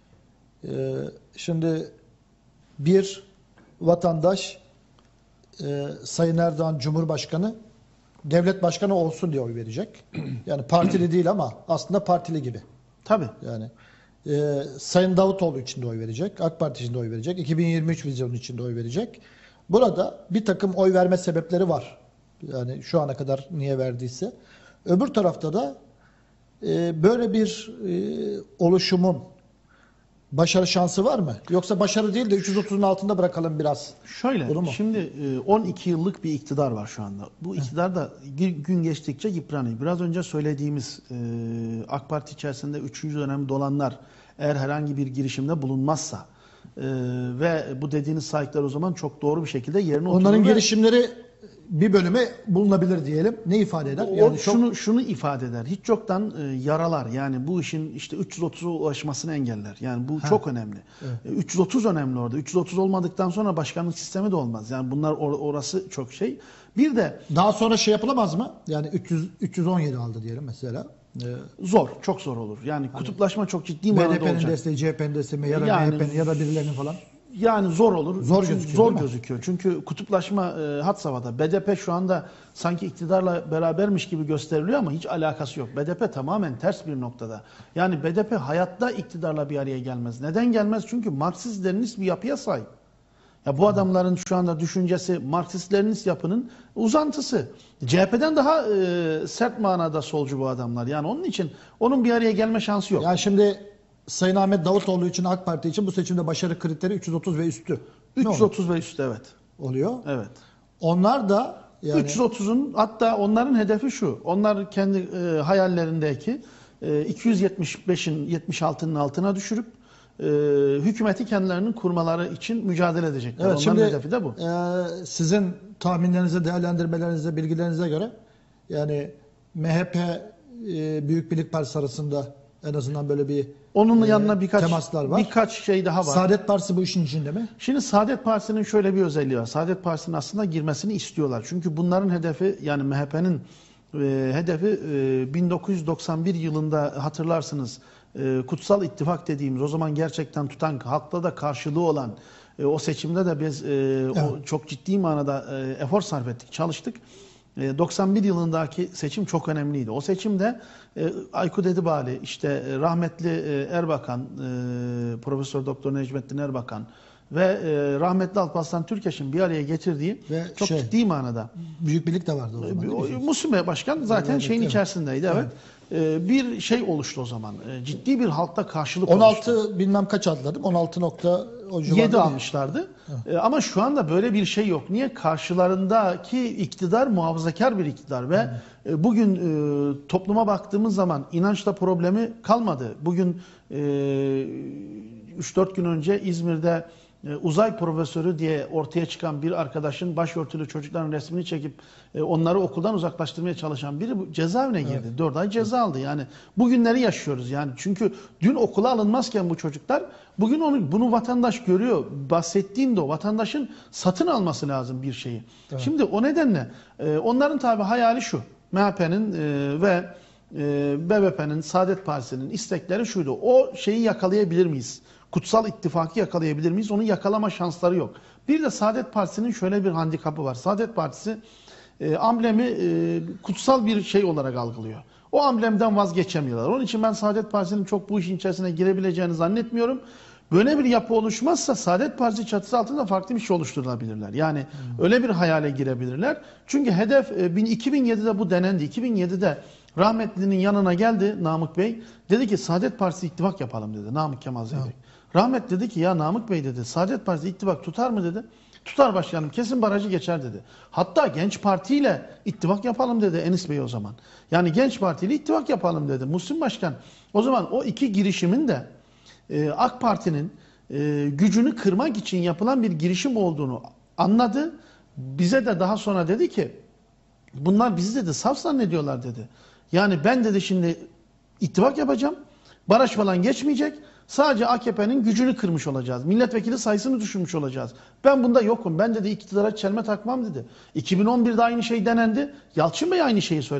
Ee, şimdi bir vatandaş e, Sayın Erdoğan Cumhurbaşkanı devlet başkanı olsun diye oy verecek. Yani partili değil ama aslında partili gibi. Tabii. Yani e, Sayın Davutoğlu için de oy verecek. AK Parti için de oy verecek. iki bin yirmi üç vizyonu için de oy verecek. Burada bir takım oy verme sebepleri var. Yani şu ana kadar niye verdiyse. Öbür tarafta da e, böyle bir e, oluşumun başarı şansı var mı? Yoksa başarı değil de üç yüz otuzun altında bırakalım biraz. Şöyle, Olur mu? şimdi e, on iki yıllık bir iktidar var şu anda. Bu iktidar da gün geçtikçe yıpranıyor. Biraz önce söylediğimiz e, AK Parti içerisinde üçüncü dönem dolanlar eğer herhangi bir girişimde bulunmazsa e, ve bu dediğiniz sahipler o zaman çok doğru bir şekilde yerine oturur. Onların ve girişimleri bir bölüme bulunabilir diyelim. Ne ifade eder? O, Yani şunu çok... şunu ifade eder. Hiç yoktan e, yaralar. Yani bu işin işte üç yüz otuza ulaşmasını engeller. Yani bu Ha. çok önemli. Evet. E, üç yüz otuz önemli orada. üç yüz otuz olmadıktan sonra başkanlık sistemi de olmaz. Yani bunlar or- orası çok şey. Bir de Daha sonra şey yapılamaz mı? Yani üç yüz üç yüz on yedi aldı diyelim mesela. Ee, zor, çok zor olur. Yani kutuplaşma çok ciddi manada B D P'nin olacak. desteği, C H P'nin desteği ya da Yani- M H P'nin ya da birilerinin falan. Yani zor olur. Zor Çünkü gözüküyor, Zor değil mi? gözüküyor. Çünkü kutuplaşma e, had safhada. B D P şu anda sanki iktidarla berabermiş gibi gösteriliyor ama hiç alakası yok. B D P tamamen ters bir noktada. Yani B D P hayatta iktidarla bir araya gelmez. Neden gelmez? Çünkü Marksist-Leninist bir yapıya sahip. Ya bu adamların şu anda düşüncesi Marksist-Leninist yapının uzantısı. C H P'den daha e, sert manada solcu bu adamlar. Yani onun için onun bir araya gelme şansı yok. Yani şimdi Sayın Ahmet Davutoğlu için AK Parti için bu seçimde başarı kriteri üç yüz otuz ve üstü. Ne üç yüz otuz ve üstü evet. oluyor? Evet. Onlar da yani üç yüz otuzun hatta onların hedefi şu. Onlar kendi e, hayallerindeki e, iki yüz yetmiş beşin yetmiş altının altına düşürüp e, hükümeti kendilerinin kurmaları için mücadele edecekler. evet, Onların şimdi hedefi de bu. e, sizin tahminlerinize, değerlendirmelerinize, bilgilerinize göre yani M H P e, Büyük Birlik Partisi arasında en azından böyle bir Onun e, yanına birkaç temaslar var. birkaç şey daha var. Saadet Partisi bu işin içinde mi? Şimdi Saadet Partisi'nin şöyle bir özelliği var. Saadet Partisi'nin aslında girmesini istiyorlar. Çünkü bunların hedefi yani M H P'nin e, hedefi e, bin dokuz yüz doksan bir yılında hatırlarsınız e, Kutsal İttifak dediğimiz o zaman gerçekten tutan halkta da karşılığı olan e, o seçimde de biz e, Evet. o çok ciddi manada e, efor sarf ettik, çalıştık. E, doksan bir yılındaki seçim çok önemliydi. O seçimde e, Aykut Edibali, işte e, rahmetli e, Erbakan, e, Profesör Doktor Necmettin Erbakan ve e, rahmetli Alparslan Türkeş'in bir araya getirdiği Ve çok şey, ciddi manada. Büyük Birlik de vardı o zaman. değil mi? O, Muhsin Bey Başkan zaten Evet, şeyin evet. içerisindeydi. Evet. E, bir şey oluştu o zaman. E, ciddi bir halkta karşılık on oluştu. altı bilmem kaç atladım. on altı nokta o civarda. yedi bir- almışlardı. E, ama şu anda böyle bir şey yok. Niye? Karşılarındaki iktidar muhafazakar bir iktidar ve e, bugün e, topluma baktığımız zaman inançla problemi kalmadı. Bugün e, üç dört gün önce İzmir'de e, uzay profesörü diye ortaya çıkan bir arkadaşın başörtülü çocukların resmini çekip e, onları okuldan uzaklaştırmaya çalışan biri bu cezaevine girdi. dört ay ceza aldı. Yani bugünleri yaşıyoruz yani. Çünkü dün okula alınmazken bu çocuklar bugün onu bunu vatandaş görüyor. Bahsettiğim de o vatandaşın satın alması lazım bir şeyi. Evet. Şimdi o nedenle e, onların tabii hayali şu. M H P'nin e, ve e, B B P'nin, Saadet Partisi'nin istekleri şuydu. O şeyi yakalayabilir miyiz? Kutsal ittifakı yakalayabilir miyiz? Onu yakalama şansları yok. Bir de Saadet Partisi'nin şöyle bir handikapı var. Saadet Partisi e, amblemi e, kutsal bir şey olarak algılıyor. O amblemden vazgeçemiyorlar. Onun için ben Saadet Partisi'nin çok bu işin içerisine girebileceğini zannetmiyorum. Böyle bir yapı oluşmazsa Saadet Partisi çatısı altında farklı bir şey oluşturulabilirler. Yani hmm. öyle bir hayale girebilirler. Çünkü hedef e, iki bin yedide bu denendi. iki bin yedide rahmetlinin yanına geldi Namık Bey. Dedi ki Saadet Partisi ittifak yapalım dedi. Namık Kemal Zeybek. Evet. Rahmet dedi ki ya Namık Bey dedi Saadet Partisi ittifak tutar mı dedi. Tutar başkanım kesin barajı geçer dedi. Hatta Genç Parti ile ittifak yapalım dedi Enis Bey o zaman. Yani Genç Parti ile ittifak yapalım dedi Muhsin Başkan. O zaman o iki girişimin de e, AK Parti'nin e, gücünü kırmak için yapılan bir girişim olduğunu anladı. Bize de daha sonra dedi ki bunlar bizi dedi saf zannediyorlar dedi. Yani ben dedi şimdi ittifak yapacağım. Baraj falan geçmeyecek. Sadece A K P'nin gücünü kırmış olacağız. Milletvekili sayısını düşürmüş olacağız. Ben bunda yokum. Ben dedi iktidara çelme takmam dedi. iki bin on birde aynı şey denendi. Yalçın Bey aynı şeyi söyledi.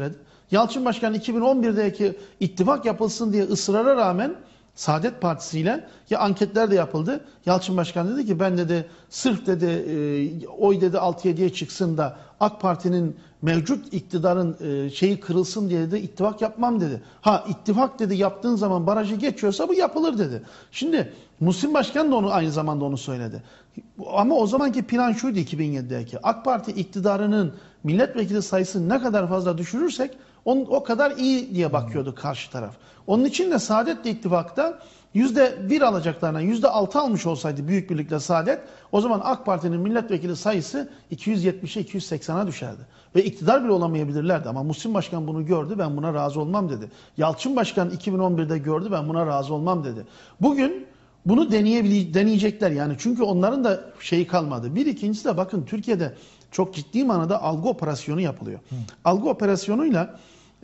Yalçın Başkan iki bin on birdeki ittifak yapılsın diye ısrara rağmen Saadet Partisi ile ya anketler de yapıldı. Yalçın Başkan dedi ki ben dedi sırf dedi e, oy dedi altı yediye çıksın da AK Parti'nin mevcut iktidarın e, şeyi kırılsın diye de ittifak yapmam dedi. Ha ittifak dedi yaptığın zaman barajı geçiyorsa bu yapılır dedi. Şimdi Muhsin Başkan da onu aynı zamanda onu söyledi. Ama o zamanki plan şuydu iki bin yedideki. AK Parti iktidarının milletvekili sayısını ne kadar fazla düşürürsek on, o kadar iyi diye bakıyordu karşı taraf. Onun için de Saadet'le ittifakta yüzde bir alacaklarına yüzde altı almış olsaydı Büyük Birlik'le Saadet, o zaman AK Parti'nin milletvekili sayısı iki yüz yetmişe iki yüz seksene düşerdi. Ve iktidar bile olamayabilirlerdi. Ama Muhsin Başkan bunu gördü, ben buna razı olmam dedi. Yalçın Başkan iki bin on birde gördü, ben buna razı olmam dedi. Bugün bunu deneyebile- deneyecekler yani, çünkü onların da şeyi kalmadı. Bir ikincisi de bakın Türkiye'de çok ciddi manada algı operasyonu yapılıyor. Hı. Algı operasyonuyla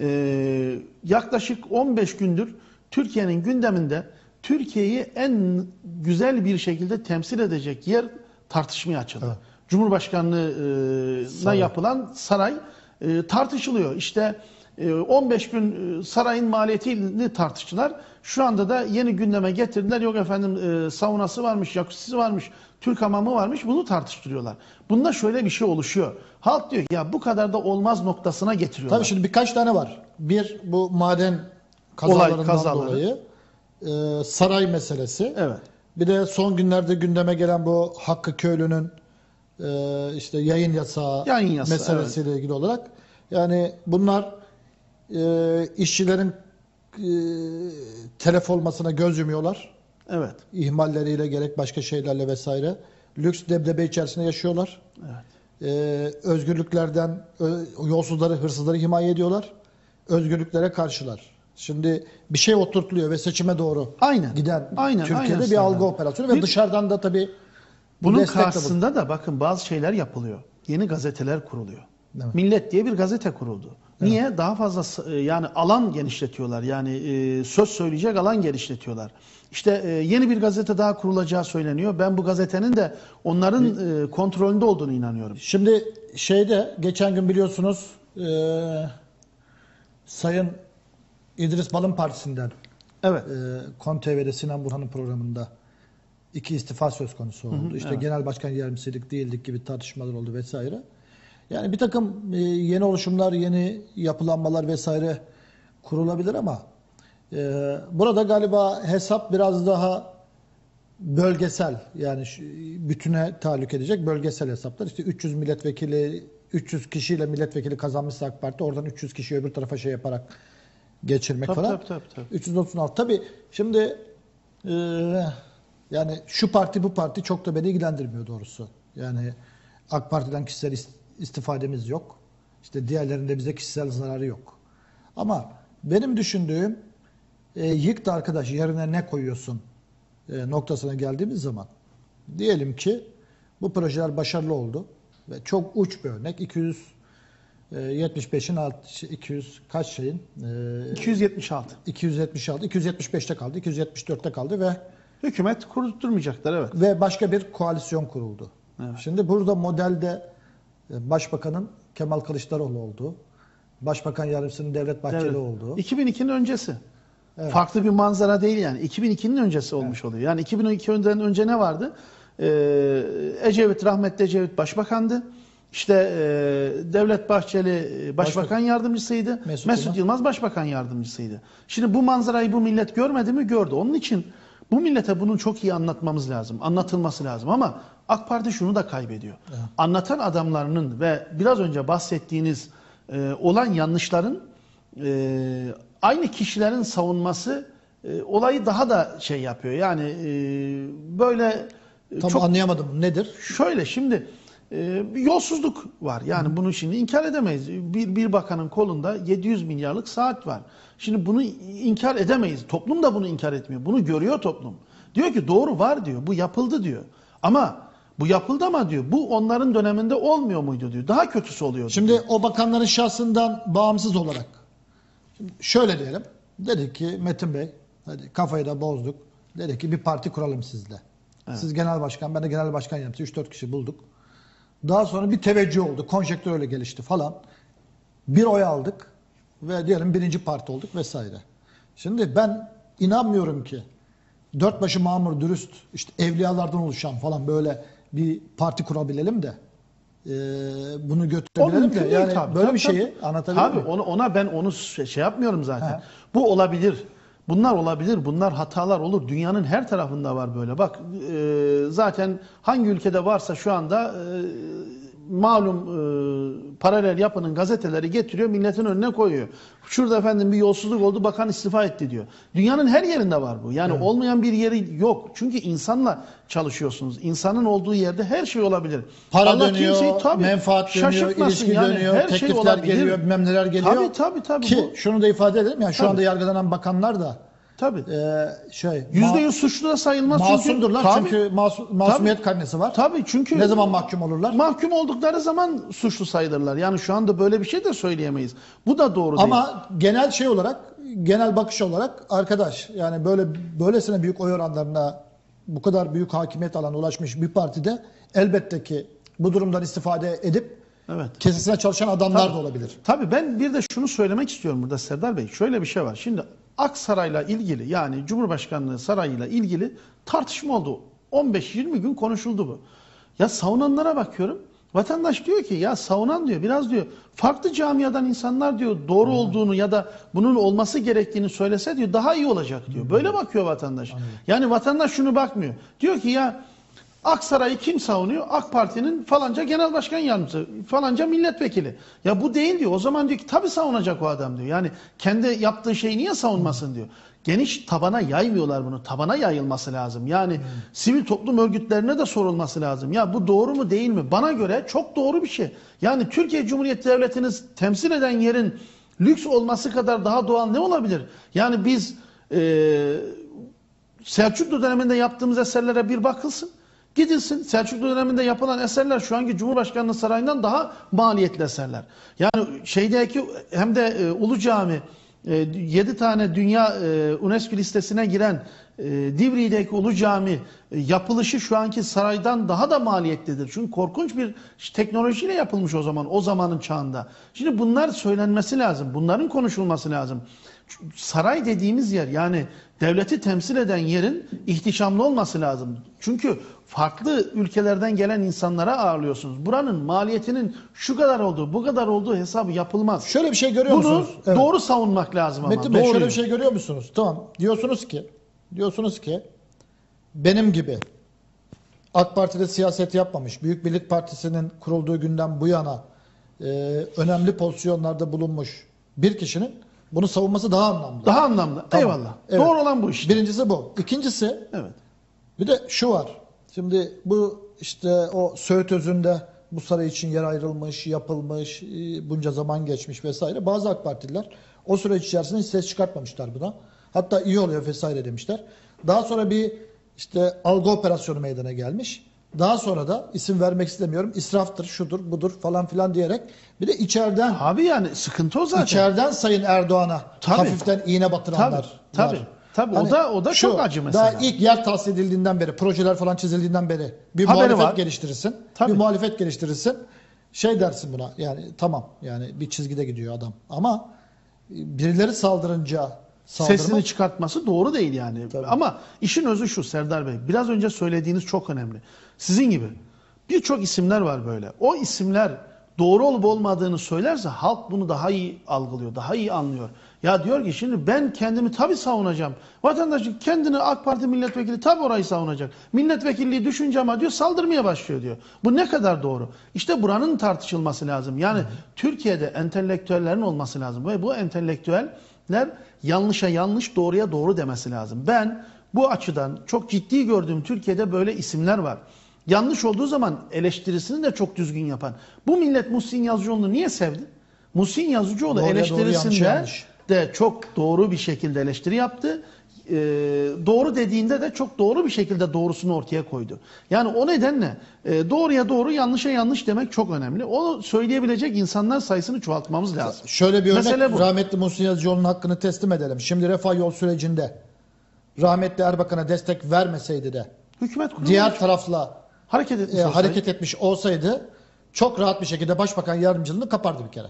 e, yaklaşık on beş gündür Türkiye'nin gündeminde Türkiye'yi en güzel bir şekilde temsil edecek yer tartışmaya açıldı. Evet. Cumhurbaşkanlığına yapılan saray e, tartışılıyor. İşte e, on beş gün sarayın maliyetini tartıştılar. Şu anda da yeni gündeme getirdiler. Yok efendim e, saunası varmış, jacuzzi'si varmış, Türk hamamı varmış. Bunu tartıştırıyorlar. Bunda şöyle bir şey oluşuyor. Halk diyor ya bu kadar da olmaz noktasına getiriyorlar. Tabii şimdi birkaç tane var. Bir bu maden kazalarından Olay, kazaları. dolayı e, saray meselesi. Evet. Bir de son günlerde gündeme gelen bu Hakkı Köylü'nün e, işte yayın yasağı, yayın yasağı meselesiyle evet. ilgili olarak. Yani bunlar e, işçilerin e, telef olmasına göz yumuyorlar. Evet. İhmalleriyle gerek başka şeylerle vesaire. Lüks debdebe içerisinde yaşıyorlar. Evet. Ee, özgürlüklerden, ö, yolsuzları, hırsızları himaye ediyorlar. Özgürlüklere karşılar. Şimdi bir şey oturtuluyor ve seçime doğru Aynen. giden Aynen, Türkiye'de aynen bir algı Serdar. operasyonu ve Bir, dışarıdan da tabii bunun destek de karşısında da bakın bazı şeyler yapılıyor. Yeni gazeteler kuruluyor. Evet. Millet diye bir gazete kuruldu. Niye? Evet. Daha fazla yani alan genişletiyorlar. Yani e, söz söyleyecek alan genişletiyorlar. İşte e, yeni bir gazete daha kurulacağı söyleniyor. Ben bu gazetenin de onların e, kontrolünde olduğunu inanıyorum. Şimdi şeyde geçen gün biliyorsunuz e, Sayın İdris Balın Partisi'nden Evet. e, Kon T V'de Sinan Burhan'ın programında iki istifa söz konusu oldu. Hı hı, işte evet. Genel başkan yardımcısıydık değildik gibi tartışmalar oldu vesaire. Yani bir takım e, yeni oluşumlar, yeni yapılanmalar vesaire kurulabilir ama e, burada galiba hesap biraz daha bölgesel, yani şu, bütüne tahallük edecek bölgesel hesaplar. İşte üç yüz milletvekili, üç yüz kişiyle milletvekili kazanmışsa AK Parti, oradan üç yüz kişiyi öbür tarafa şey yaparak geçirmek tabii, falan. Tabii, tabii, tabii. üç yüz otuz altı. Tabii şimdi e, yani şu parti bu parti çok da beni ilgilendirmiyor doğrusu. Yani AK Parti'den kişisel istifademiz yok. İşte diğerlerinde bize kişisel zararı yok. Ama benim düşündüğüm e, yıktı arkadaş, yerine ne koyuyorsun e, noktasına geldiğimiz zaman diyelim ki bu projeler başarılı oldu ve çok uç bir örnek iki yüz yetmiş beşin alt, iki yüz kaç şeyin e, iki yüz yetmiş altı iki yüz yetmiş altı iki yüz yetmiş beşte kaldı, iki yüz yetmiş dörtte kaldı ve hükümet kurdurmayacaklar, evet. Ve başka bir koalisyon kuruldu. Evet. Şimdi burada modelde Başbakanın Kemal Kılıçdaroğlu olduğu, Başbakan Yardımcısının Devlet Bahçeli evet. olduğu. iki bin ikinin öncesi. Evet. Farklı bir manzara değil yani. iki bin ikinin öncesi olmuş evet. oluyor. Yani iki bin ikiden önce ne vardı? Ee, Ecevit, rahmetli Ecevit Başbakandı. İşte e, Devlet Bahçeli Başbakan, Başbakan yardımcısıydı. Mesut, Mesut Yılmaz. Yılmaz Başbakan yardımcısıydı. Şimdi bu manzarayı bu millet görmedi mi? Gördü. Onun için bu millete bunu çok iyi anlatmamız lazım. Anlatılması lazım ama AK Parti şunu da kaybediyor. Evet. Anlatan adamlarının ve biraz önce bahsettiğiniz e, olan yanlışların e, aynı kişilerin savunması e, olayı daha da şey yapıyor. Yani e, böyle Tam çok anlayamadım. Nedir? Şöyle şimdi e, bir yolsuzluk var. Yani Hı. bunu şimdi inkar edemeyiz. Bir, bir bakanın kolunda yedi yüz milyarlık saat var. Şimdi bunu inkar edemeyiz. Toplum da bunu inkar etmiyor. Bunu görüyor toplum. Diyor ki doğru var diyor. Bu yapıldı diyor. Ama bu yapıldı ama diyor bu onların döneminde olmuyor muydu diyor. Daha kötüsü oluyor. Şimdi diyor. o bakanların şahsından bağımsız olarak şimdi şöyle diyelim. Dedi ki Metin Bey, hadi kafayı da bozduk. Dedi ki bir parti kuralım sizle. Evet. Siz genel başkan, ben de genel başkan yardımcısı. üç dört kişi bulduk. Daha sonra bir teveccüh oldu. Konjektör öyle gelişti falan. Bir oy aldık. ve diyelim birinci parti olduk vesaire. Şimdi ben inanmıyorum ki dört başı mamur, dürüst, işte evliyalardan oluşan falan böyle bir parti kurabilelim de e, bunu götürebilelim de yani tabii, böyle tabii, bir şeyi anlatabilir miyim? Tabii ona, ona ben onu şey, şey yapmıyorum zaten. He. Bu olabilir. Bunlar olabilir. Bunlar hatalar olur. Dünyanın her tarafında var böyle. Bak e, zaten hangi ülkede varsa şu anda e, malum e, paralel yapının gazeteleri getiriyor, milletin önüne koyuyor. Şurada efendim bir yolsuzluk oldu, bakan istifa etti diyor. Dünyanın her yerinde var bu. Yani evet. Olmayan bir yeri yok. Çünkü insanla çalışıyorsunuz. İnsanın olduğu yerde her şey olabilir. Para Allah dönüyor, kimseyi, tabii, menfaat dönüyor, ilişki yani, dönüyor, her teklifler şey geliyor, bilmem neler geliyor. Tabii tabii tabii. Ki bu. şunu da ifade edelim, yani şu tabii. anda yargılanan bakanlar da tabii. E, şey, yüzde yüz suçlu da sayılmaz. Masumdurlar çünkü, çünkü çünkü masum, masumiyet tabii, karnesi var. Tabii çünkü ne zaman mahkum olurlar? Mahkum oldukları zaman suçlu sayılırlar. Yani şu anda böyle bir şey de söyleyemeyiz. Bu da doğru değil. Ama genel şey olarak, genel bakış olarak arkadaş yani böyle böylesine büyük oy oranlarına bu kadar büyük hakimiyet alanına ulaşmış bir partide elbette ki bu durumdan istifade edip evet. kesesine çalışan adamlar tabii, da olabilir. Tabii ben bir de şunu söylemek istiyorum burada Serdar Bey. Şöyle bir şey var. Şimdi Aksaray'la ilgili yani Cumhurbaşkanlığı Sarayı'yla ilgili tartışma oldu. on beş yirmi gün konuşuldu bu. Ya savunanlara bakıyorum. Vatandaş diyor ki ya savunan diyor biraz diyor farklı camiadan insanlar diyor doğru olduğunu ya da bunun olması gerektiğini söylese diyor daha iyi olacak diyor. Böyle bakıyor vatandaş. Yani vatandaş şunu bakmıyor. Diyor ki ya Aksaray'ı kim savunuyor? AK Parti'nin falanca genel başkan yardımcısı, falanca milletvekili. Ya bu değil diyor. O zaman diyor ki tabii savunacak o adam diyor. Yani kendi yaptığı şeyi niye savunmasın diyor. Geniş tabana yaymıyorlar bunu. Tabana yayılması lazım. Yani hmm. sivil toplum örgütlerine de sorulması lazım. Ya bu doğru mu değil mi? Bana göre çok doğru bir şey. Yani Türkiye Cumhuriyeti Devleti'ni temsil eden yerin lüks olması kadar daha doğal ne olabilir? Yani biz e, Selçuklu döneminde yaptığımız eserlere bir bakılsın. Gidilsin. Selçuklu döneminde yapılan eserler şu anki Cumhurbaşkanlığı Sarayı'ndan daha maliyetli eserler. Yani şeydeki hem de e, Ulu Cami yedi tane dünya e, UNESCO listesine giren e, Divri'deki Ulu Cami e, yapılışı şu anki saraydan daha da maliyetlidir. Çünkü korkunç bir teknolojiyle yapılmış o zaman, o zamanın çağında. Şimdi bunlar söylenmesi lazım. Bunların konuşulması lazım. Saray dediğimiz yer yani devleti temsil eden yerin ihtişamlı olması lazım. Çünkü farklı ülkelerden gelen insanlara ağırlıyorsunuz. Buranın maliyetinin şu kadar olduğu, bu kadar olduğu hesabı yapılmaz. Şöyle bir şey görüyor Bunu musunuz? Bunu evet. doğru savunmak lazım ama. Metin Bey şöyle bir şey görüyor musunuz? Tamam. Diyorsunuz ki, diyorsunuz ki benim gibi AK Parti'de siyaset yapmamış, Büyük Birlik Partisi'nin kurulduğu günden bu yana e, önemli pozisyonlarda bulunmuş bir kişinin bunu savunması daha anlamlı. Daha anlamlı. Tamam. Eyvallah. Evet. Doğru olan bu işte. Birincisi bu. İkincisi evet. bir de şu var. Şimdi bu işte o Söğüt Özü'nde bu saray için yer ayrılmış, yapılmış, bunca zaman geçmiş vesaire. Bazı AK Partililer o süreç içerisinde hiç ses çıkartmamışlar buna. Hatta iyi oluyor vesaire demişler. Daha sonra bir işte algı operasyonu meydana gelmiş. Daha sonra da isim vermek istemiyorum. İsraftır, şudur, budur falan filan diyerek bir de içeriden abi yani sıkıntı o zaten. İçeriden Sayın Erdoğan'a hafiften iğne batıranlar tabii, tabii, var. Tabii hani o da o da şu, çok acı mesela. Daha ilk yer tahsis edildiğinden beri, projeler falan çizildiğinden beri bir haberi muhalefet var. geliştirirsin. Tabii. Bir muhalefet geliştirirsin. Şey dersin buna. Yani tamam. Yani bir çizgide gidiyor adam. Ama birileri saldırınca saldırmak... Sesini çıkartması doğru değil yani. Tabii. Ama işin özü şu Serdar Bey. Biraz önce söylediğiniz çok önemli. Sizin gibi birçok isimler var böyle. O isimler doğru olup olmadığını söylerse halk bunu daha iyi algılıyor, daha iyi anlıyor. Ya diyor ki şimdi ben kendimi tabii savunacağım. Vatandaşın kendini AK Parti milletvekili tabii orayı savunacak. Milletvekilliği düşünce ama diyor saldırmaya başlıyor diyor. Bu ne kadar doğru? İşte buranın tartışılması lazım. Yani hı hı. Türkiye'de entelektüellerin olması lazım. Ve bu entelektüeller yanlışa yanlış, doğruya doğru demesi lazım. Ben bu açıdan çok ciddi gördüğüm Türkiye'de böyle isimler var. Yanlış olduğu zaman eleştirisini de çok düzgün yapan. Bu millet Muhsin Yazıcıoğlu'nu niye sevdi? Muhsin Yazıcıoğlu doğruya eleştirisinde doğru, yanlış, de çok doğru bir şekilde eleştiri yaptı. Ee, doğru dediğinde de çok doğru bir şekilde doğrusunu ortaya koydu. Yani o nedenle e, doğruya doğru, yanlışa yanlış demek çok önemli. Onu söyleyebilecek insanlar sayısını çoğaltmamız lazım. Şöyle bir örnek, rahmetli Muhsin Yazıcıoğlu'nun hakkını teslim edelim. Şimdi refah yol sürecinde rahmetli Erbakan'a destek vermeseydi de hükümet diğer tarafla hareket etmiş, e, hareket etmiş olsaydı çok rahat bir şekilde başbakan yardımcılığını kapardı bir kere.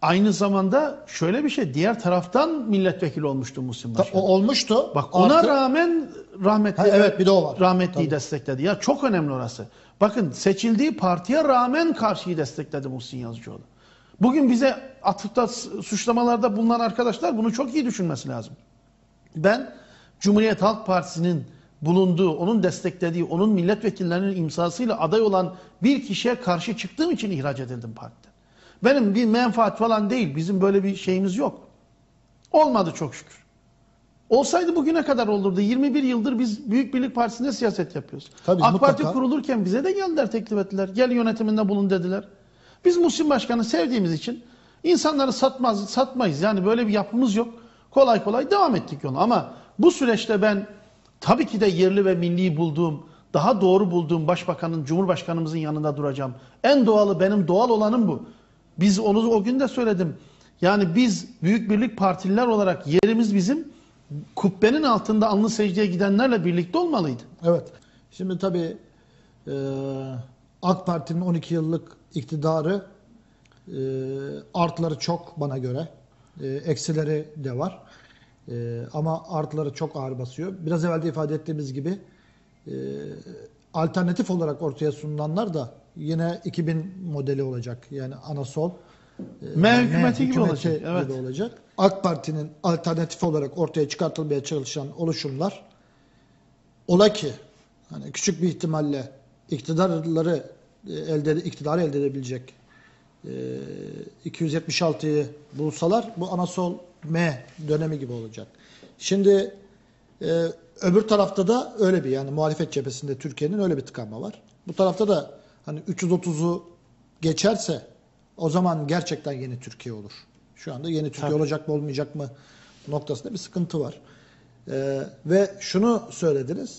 aynı zamanda şöyle bir şey, diğer taraftan milletvekili olmuştu Muhsin Başkan. O olmuştu. Bak ona Artı, rağmen rahmetli ha, evet bir de o var. rahmetliyi Tabii. destekledi. Ya çok önemli orası. Bakın seçildiği partiye rağmen karşıyı destekledi Muhsin Yazıcıoğlu. Bugün bize atıfta suçlamalarda bulunan arkadaşlar bunu çok iyi düşünmesi lazım. Ben Cumhuriyet Halk Partisi'nin bulunduğu, onun desteklediği, onun milletvekillerinin imzasıyla aday olan bir kişiye karşı çıktığım için ihraç edildim partiden. Benim bir menfaat falan değil. Bizim böyle bir şeyimiz yok. Olmadı çok şükür. Olsaydı bugüne kadar olurdu. yirmi bir yıldır biz Büyük Birlik Partisi'nde siyaset yapıyoruz. Tabii, AK mutlaka. Parti kurulurken bize de geldiler, teklif ettiler. Gel yönetiminde bulun dediler. Biz Muhsin Başkan'ı sevdiğimiz için insanları satmaz, satmayız. Yani böyle bir yapımız yok. Kolay kolay devam ettik yoluna. Ama bu süreçte ben tabii ki de yerli ve milli bulduğum, daha doğru bulduğum başbakanın, cumhurbaşkanımızın yanında duracağım. En doğalı, benim doğal olanım bu. Biz onu o gün de söyledim. Yani biz Büyük Birlik Partililer olarak yerimiz bizim kubbenin altında alnı secdeye gidenlerle birlikte olmalıydı. Evet. Şimdi tabii e, AK Parti'nin on iki yıllık iktidarı e, artıları çok bana göre. E, eksileri de var. E, ama artıları çok ağır basıyor. Biraz evvel de ifade ettiğimiz gibi e, alternatif olarak ortaya sunulanlar da yine iki bin modeli olacak. Yani ana sol. E, M hükümeti gibi olacak. gibi Evet. olacak. AK Parti'nin alternatif olarak ortaya çıkartılmaya çalışan oluşumlar ola ki hani küçük bir ihtimalle iktidarları e, elde iktidarı elde edebilecek e, iki yüz yetmiş altıyı bulsalar bu ana sol M dönemi gibi olacak. Şimdi e, öbür tarafta da öyle bir yani muhalefet cephesinde Türkiye'nin öyle bir tıkanma var. Bu tarafta da hani üç yüz otuzu geçerse o zaman gerçekten yeni Türkiye olur. Şu anda yeni Türkiye Tabii. olacak mı olmayacak mı noktasında bir sıkıntı var. Ee, ve şunu söylediniz.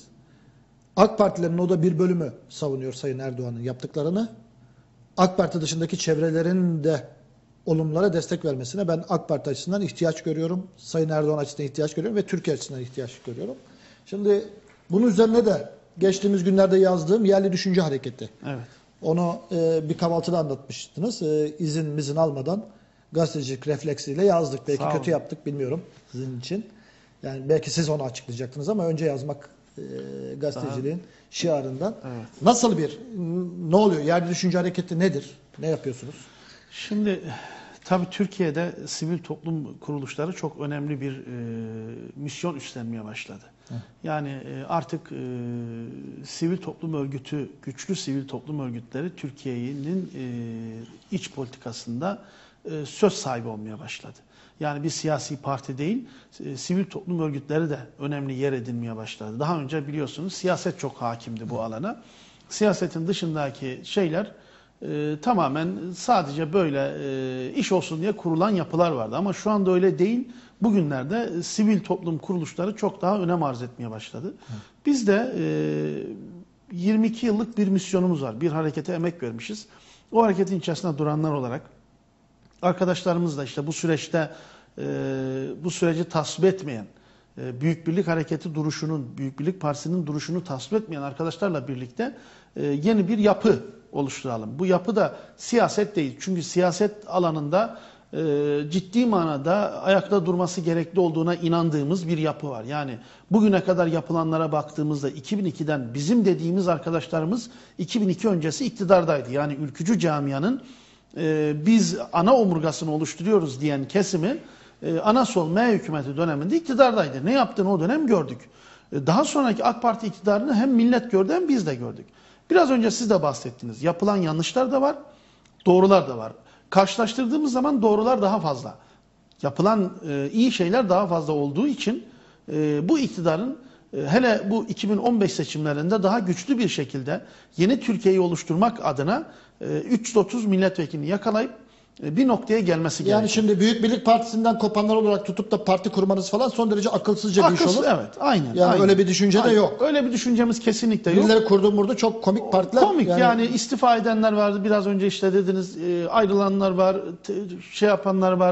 AK Partilerin o da bir bölümü savunuyor Sayın Erdoğan'ın yaptıklarını. AK Parti dışındaki çevrelerin de olumlara destek vermesine ben AK Parti açısından ihtiyaç görüyorum. Sayın Erdoğan açısından ihtiyaç görüyorum ve Türkiye açısından ihtiyaç görüyorum. Şimdi bunun üzerine de geçtiğimiz günlerde yazdığım Yerli Düşünce Hareketi. Evet. Onu e, bir kahvaltıda anlatmıştınız. E, izin mizin almadan gazetecilik refleksiyle yazdık. Belki Sağ kötü olun. yaptık bilmiyorum sizin için. Yani belki siz onu açıklayacaktınız ama önce yazmak e, gazeteciliğin şiarından. Evet. Nasıl bir, ne oluyor? Yerli Düşünce Hareketi nedir? Ne yapıyorsunuz? Şimdi tabii Türkiye'de sivil toplum kuruluşları çok önemli bir e, misyon üstlenmeye başladı. Hı. Yani e, artık e, sivil toplum örgütü, güçlü sivil toplum örgütleri Türkiye'nin e, iç politikasında e, söz sahibi olmaya başladı. Yani bir siyasi parti değil, e, sivil toplum örgütleri de önemli yer edinmeye başladı. Daha önce biliyorsunuz siyaset çok hakimdi bu alana. Siyasetin dışındaki şeyler e, tamamen sadece böyle e, iş olsun diye kurulan yapılar vardı. Ama şu anda öyle değil. Bugünlerde e, sivil toplum kuruluşları çok daha önem arz etmeye başladı. Hı. Biz de e, yirmi iki yıllık bir misyonumuz var. Bir harekete emek vermişiz. O hareketin içerisinde duranlar olarak arkadaşlarımız da işte bu süreçte e, bu süreci tasvip etmeyen, e, Büyük Birlik Hareketi duruşunun, Büyük Birlik Partisi'nin duruşunu tasvip etmeyen arkadaşlarla birlikte e, yeni bir yapı oluşturalım. Bu yapı da siyaset değil. Çünkü siyaset alanında e, ciddi manada ayakta durması gerekli olduğuna inandığımız bir yapı var. Yani bugüne kadar yapılanlara baktığımızda iki bin ikiden bizim dediğimiz arkadaşlarımız iki bin iki öncesi iktidardaydı. Yani ülkücü camianın e, biz ana omurgasını oluşturuyoruz diyen kesimi e, ana sol M hükümeti döneminde iktidardaydı. Ne yaptığını o dönem gördük. E, daha sonraki AK Parti iktidarını hem millet gördü hem biz de gördük. Biraz önce siz de bahsettiniz. Yapılan yanlışlar da var, doğrular da var. Karşılaştırdığımız zaman doğrular daha fazla. Yapılan e, iyi şeyler daha fazla olduğu için e, bu iktidarın e, hele bu iki bin on beş seçimlerinde daha güçlü bir şekilde yeni Türkiye'yi oluşturmak adına e, üç yüz otuz milletvekilini yakalayıp e, bir noktaya gelmesi gerekiyor. Yani şimdi Büyük Birlik Partisi'nden kopanlar olarak tutup da parti kurmanız falan son derece akılsızca bir Akılsız, iş olur. evet, aynen. Yani aynen. öyle bir düşünce Aynen. de yok. Öyle bir düşüncemiz kesinlikle yok. Birileri kurdu murdu çok komik partiler. Komik yani, yani istifa edenler vardı. Biraz önce işte dediniz e, ayrılanlar var, te, şey yapanlar var.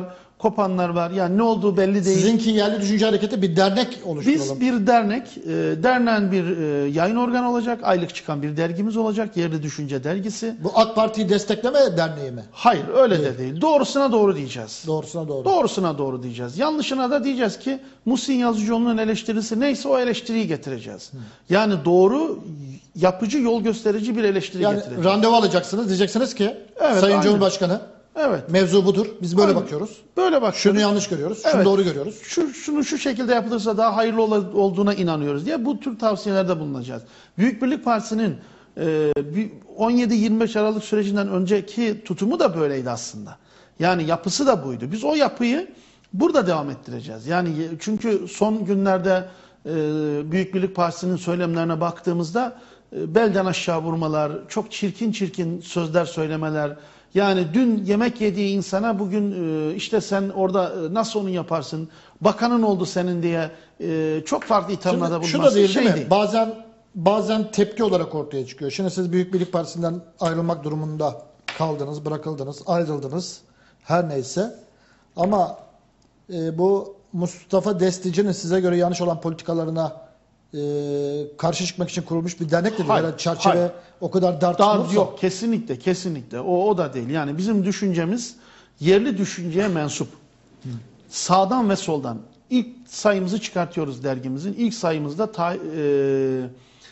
kopanlar var. Yani ne olduğu belli değil. Sizinki Yerli Düşünce Hareketi bir dernek oluşturalım. Biz bir dernek, e, derneğin bir e, yayın organı olacak, aylık çıkan bir dergimiz olacak, Yerli Düşünce Dergisi. Bu AK Parti'yi destekleme derneği mi? Hayır, öyle Değil. de değil. Doğrusuna doğru diyeceğiz. Doğrusuna doğru. Doğrusuna doğru diyeceğiz. Yanlışına da diyeceğiz ki Muhsin Yazıcıoğlu'nun eleştirisi neyse o eleştiriyi getireceğiz. Hı. Yani doğru, yapıcı, yol gösterici bir eleştiri yani getireceğiz. Randevu alacaksınız. Diyeceksiniz ki evet, Sayın aynen. Cumhurbaşkanı, evet, mevzu budur. Biz böyle aynen. bakıyoruz. Böyle bakıyoruz. Şunu yanlış görüyoruz. Şunu evet. doğru görüyoruz. Şu, şunu şu şekilde yapılırsa daha hayırlı olduğuna inanıyoruz diye bu tür tavsiyelerde bulunacağız. Büyük Birlik Partisi'nin e, on yedi yirmi beş Aralık sürecinden önceki tutumu da böyleydi aslında. Yani yapısı da buydu. Biz o yapıyı burada devam ettireceğiz. Yani çünkü son günlerde e, Büyük Birlik Partisi'nin söylemlerine baktığımızda e, belden aşağı vurmalar, çok çirkin çirkin sözler söylemeler. Yani dün yemek yediği insana bugün e, işte sen orada e, nasıl onu yaparsın, bakanın oldu senin diye e, çok farklı ithamlarda bulunması. Şu da değil, şey değil mi? değil. Bazen bazen tepki olarak ortaya çıkıyor. Şimdi siz Büyük Birlik Partisi'nden ayrılmak durumunda kaldınız, bırakıldınız, ayrıldınız. Her neyse. Ama e, bu Mustafa Destici'nin size göre yanlış olan politikalarına e, karşı çıkmak için kurulmuş bir dernek dedi. Hayır, Yani çerçeve hayır. o kadar dar Daha tutulursa- yok, kesinlikle kesinlikle o o da değil. Yani bizim düşüncemiz yerli düşünceye mensup. Hı. Sağdan ve soldan ilk sayımızı çıkartıyoruz dergimizin. İlk sayımızda ta, e,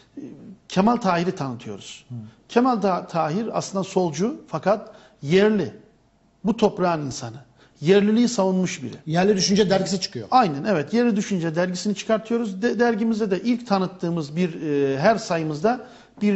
Kemal Tahir'i tanıtıyoruz. Hı. Kemal Tahir aslında solcu fakat yerli. Bu toprağın insanı. Yerliliği savunmuş biri. Yerli Düşünce Dergisi çıkıyor. Aynen, evet. Yerli Düşünce Dergisini çıkartıyoruz. De, dergimizde de ilk tanıttığımız bir e, her sayımızda bir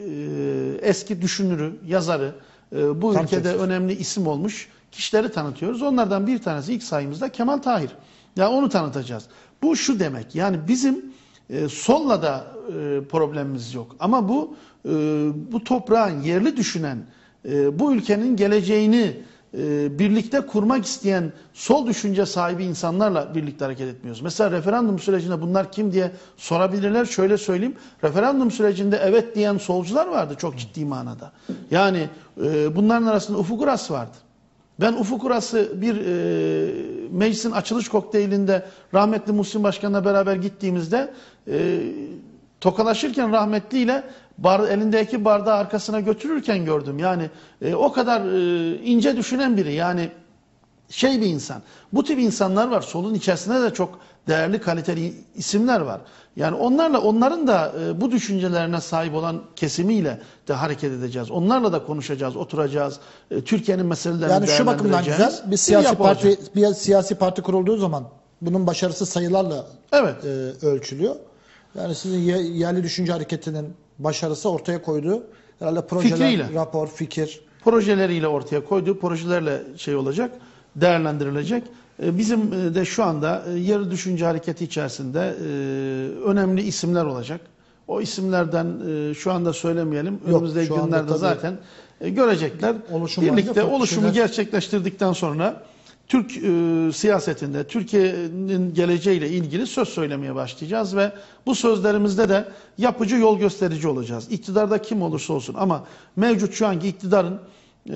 e, eski düşünürü, yazarı, e, bu Tam ülkede tekstil. önemli isim olmuş kişileri tanıtıyoruz. Onlardan bir tanesi ilk sayımızda Kemal Tahir. Ya onu tanıtacağız. Bu şu demek. Yani bizim e, solla da e, problemimiz yok. Ama bu e, bu toprağın yerli düşünen, e, bu ülkenin geleceğini e, birlikte kurmak isteyen sol düşünce sahibi insanlarla birlikte hareket etmiyoruz. Mesela referandum sürecinde bunlar kim diye sorabilirler. Şöyle söyleyeyim. Referandum sürecinde evet diyen solcular vardı çok ciddi manada. Yani e, bunların arasında Ufuk Uras vardı. Ben Ufuk Uras'ı bir e, meclisin açılış kokteylinde rahmetli Muhsin Başkan'la beraber gittiğimizde e, tokalaşırken rahmetliyle bar, elindeki bardağı arkasına götürürken gördüm. Yani e, o kadar e, ince düşünen biri. Yani şey bir insan. Bu tip insanlar var. Solun içerisinde de çok değerli, kaliteli isimler var. Yani onlarla, onların da e, bu düşüncelerine sahip olan kesimiyle de hareket edeceğiz. Onlarla da konuşacağız, oturacağız. E, Türkiye'nin meselelerini Yani şu bakımdan güzel. Bir siyasi parti olacak. bir siyasi parti kurulduğu zaman bunun başarısı sayılarla evet. e, ölçülüyor. Yani sizin Yerli Düşünce Hareketi'nin başarısı ortaya koyduğu herhalde projeler, Fikriyle. rapor, fikir. Projeleriyle ortaya koyduğu projelerle şey olacak, değerlendirilecek. Bizim de şu anda Yerli Düşünce Hareketi içerisinde önemli isimler olacak. O isimlerden şu anda söylemeyelim. Yok, önümüzdeki şu anda günlerde tabii zaten görecekler. Oluşum Birlikte var, oluşumu şeyler... gerçekleştirdikten sonra Türk e, siyasetinde, Türkiye'nin geleceğiyle ilgili söz söylemeye başlayacağız ve bu sözlerimizde de yapıcı, yol gösterici olacağız. İktidarda kim olursa olsun ama mevcut şu anki iktidarın e,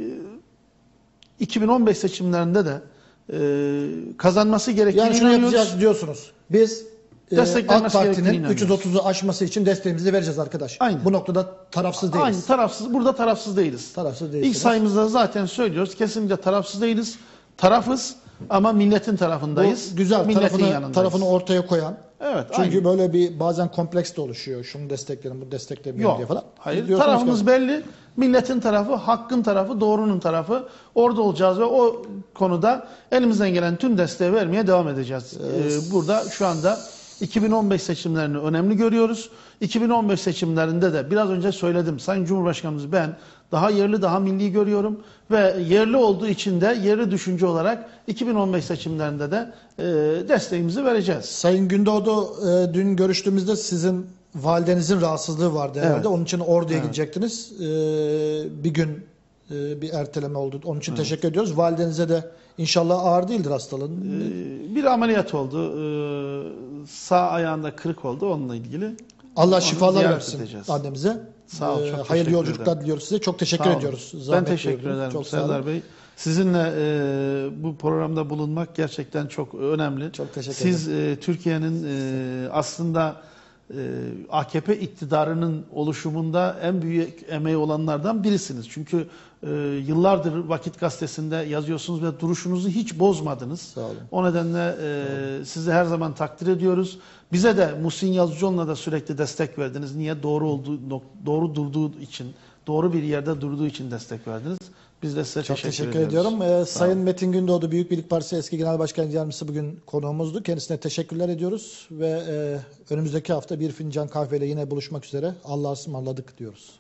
iki bin on beş seçimlerinde de e, kazanması gerektiğini yani şunu inanıyoruz. yapacağız diyorsunuz. Biz e, AK Parti'nin üç yüz otuzu aşması için desteğimizi vereceğiz arkadaş. Aynen. Bu noktada tarafsız değiliz. Aynen, tarafsız. Burada tarafsız değiliz. Tarafsız değiliz. İlk sayımızda zaten söylüyoruz. Kesinlikle tarafsız değiliz. Tarafız ama milletin tarafındayız. Bu güzel. Milletin Tarafını, yanındayız. tarafını ortaya koyan. Evet. Çünkü aynen. böyle bir bazen kompleks de oluşuyor. Şunu desteklerim, bu desteklemiyorum diye falan. Hayır. Diyorsunuz Tarafımız ki, belli. Milletin tarafı, hakkın tarafı, doğrunun tarafı. Orada olacağız ve o konuda elimizden gelen tüm desteği vermeye devam edeceğiz. Evet. Ee, burada şu anda iki bin on beş seçimlerini önemli görüyoruz. iki bin on beş seçimlerinde de biraz önce söyledim. Sayın Cumhurbaşkanımız ben daha yerli, daha milli görüyorum ve yerli olduğu için de yerli düşünce olarak iki bin on beş seçimlerinde de e, desteğimizi vereceğiz. Sayın Gündoğdu e, dün görüştüğümüzde sizin validenizin rahatsızlığı vardı herhalde. Evet. Onun için Ordu'ya Evet. gidecektiniz. E, bir gün e, bir erteleme oldu. Onun için Evet. teşekkür ediyoruz. Validenize de inşallah ağır değildir hastalığın. Ee, bir ameliyat oldu. Ee, sağ ayağında kırık oldu onunla ilgili. Allah Onu şifalar ziyaret versin edeceğiz. annemize. Sağ ol, çok Ee, teşekkür hayırlı yolculuklar ederim. diliyoruz size. Çok teşekkür Sağ olun. ediyoruz. Ben Zahmet teşekkür buyurdunuz. ederim Çok sağ olun. Serdar Bey. Sizinle e, bu programda bulunmak gerçekten çok önemli. Çok teşekkür Siz e, Türkiye'nin e, aslında e, A K P iktidarının oluşumunda en büyük emeği olanlardan birisiniz. Çünkü e, yıllardır Vakit Gazetesi'nde yazıyorsunuz ve duruşunuzu hiç bozmadınız. Sağ olun. O nedenle e, sizi her zaman takdir ediyoruz. Bize de Muhsin Yazıcıoğlu'na da sürekli destek verdiniz. Niye? Doğru olduğu, doğru durduğu için, doğru bir yerde durduğu için destek verdiniz. Biz de size Çok teşekkür, teşekkür ediyoruz. ediyorum. Ee, Sayın Metin Gündoğdu Büyük Birlik Partisi eski Genel Başkan Yardımcısı bugün konuğumuzdu. Kendisine teşekkürler ediyoruz ve e, önümüzdeki hafta bir fincan kahveyle yine buluşmak üzere. Allah'a ısmarladık diyoruz.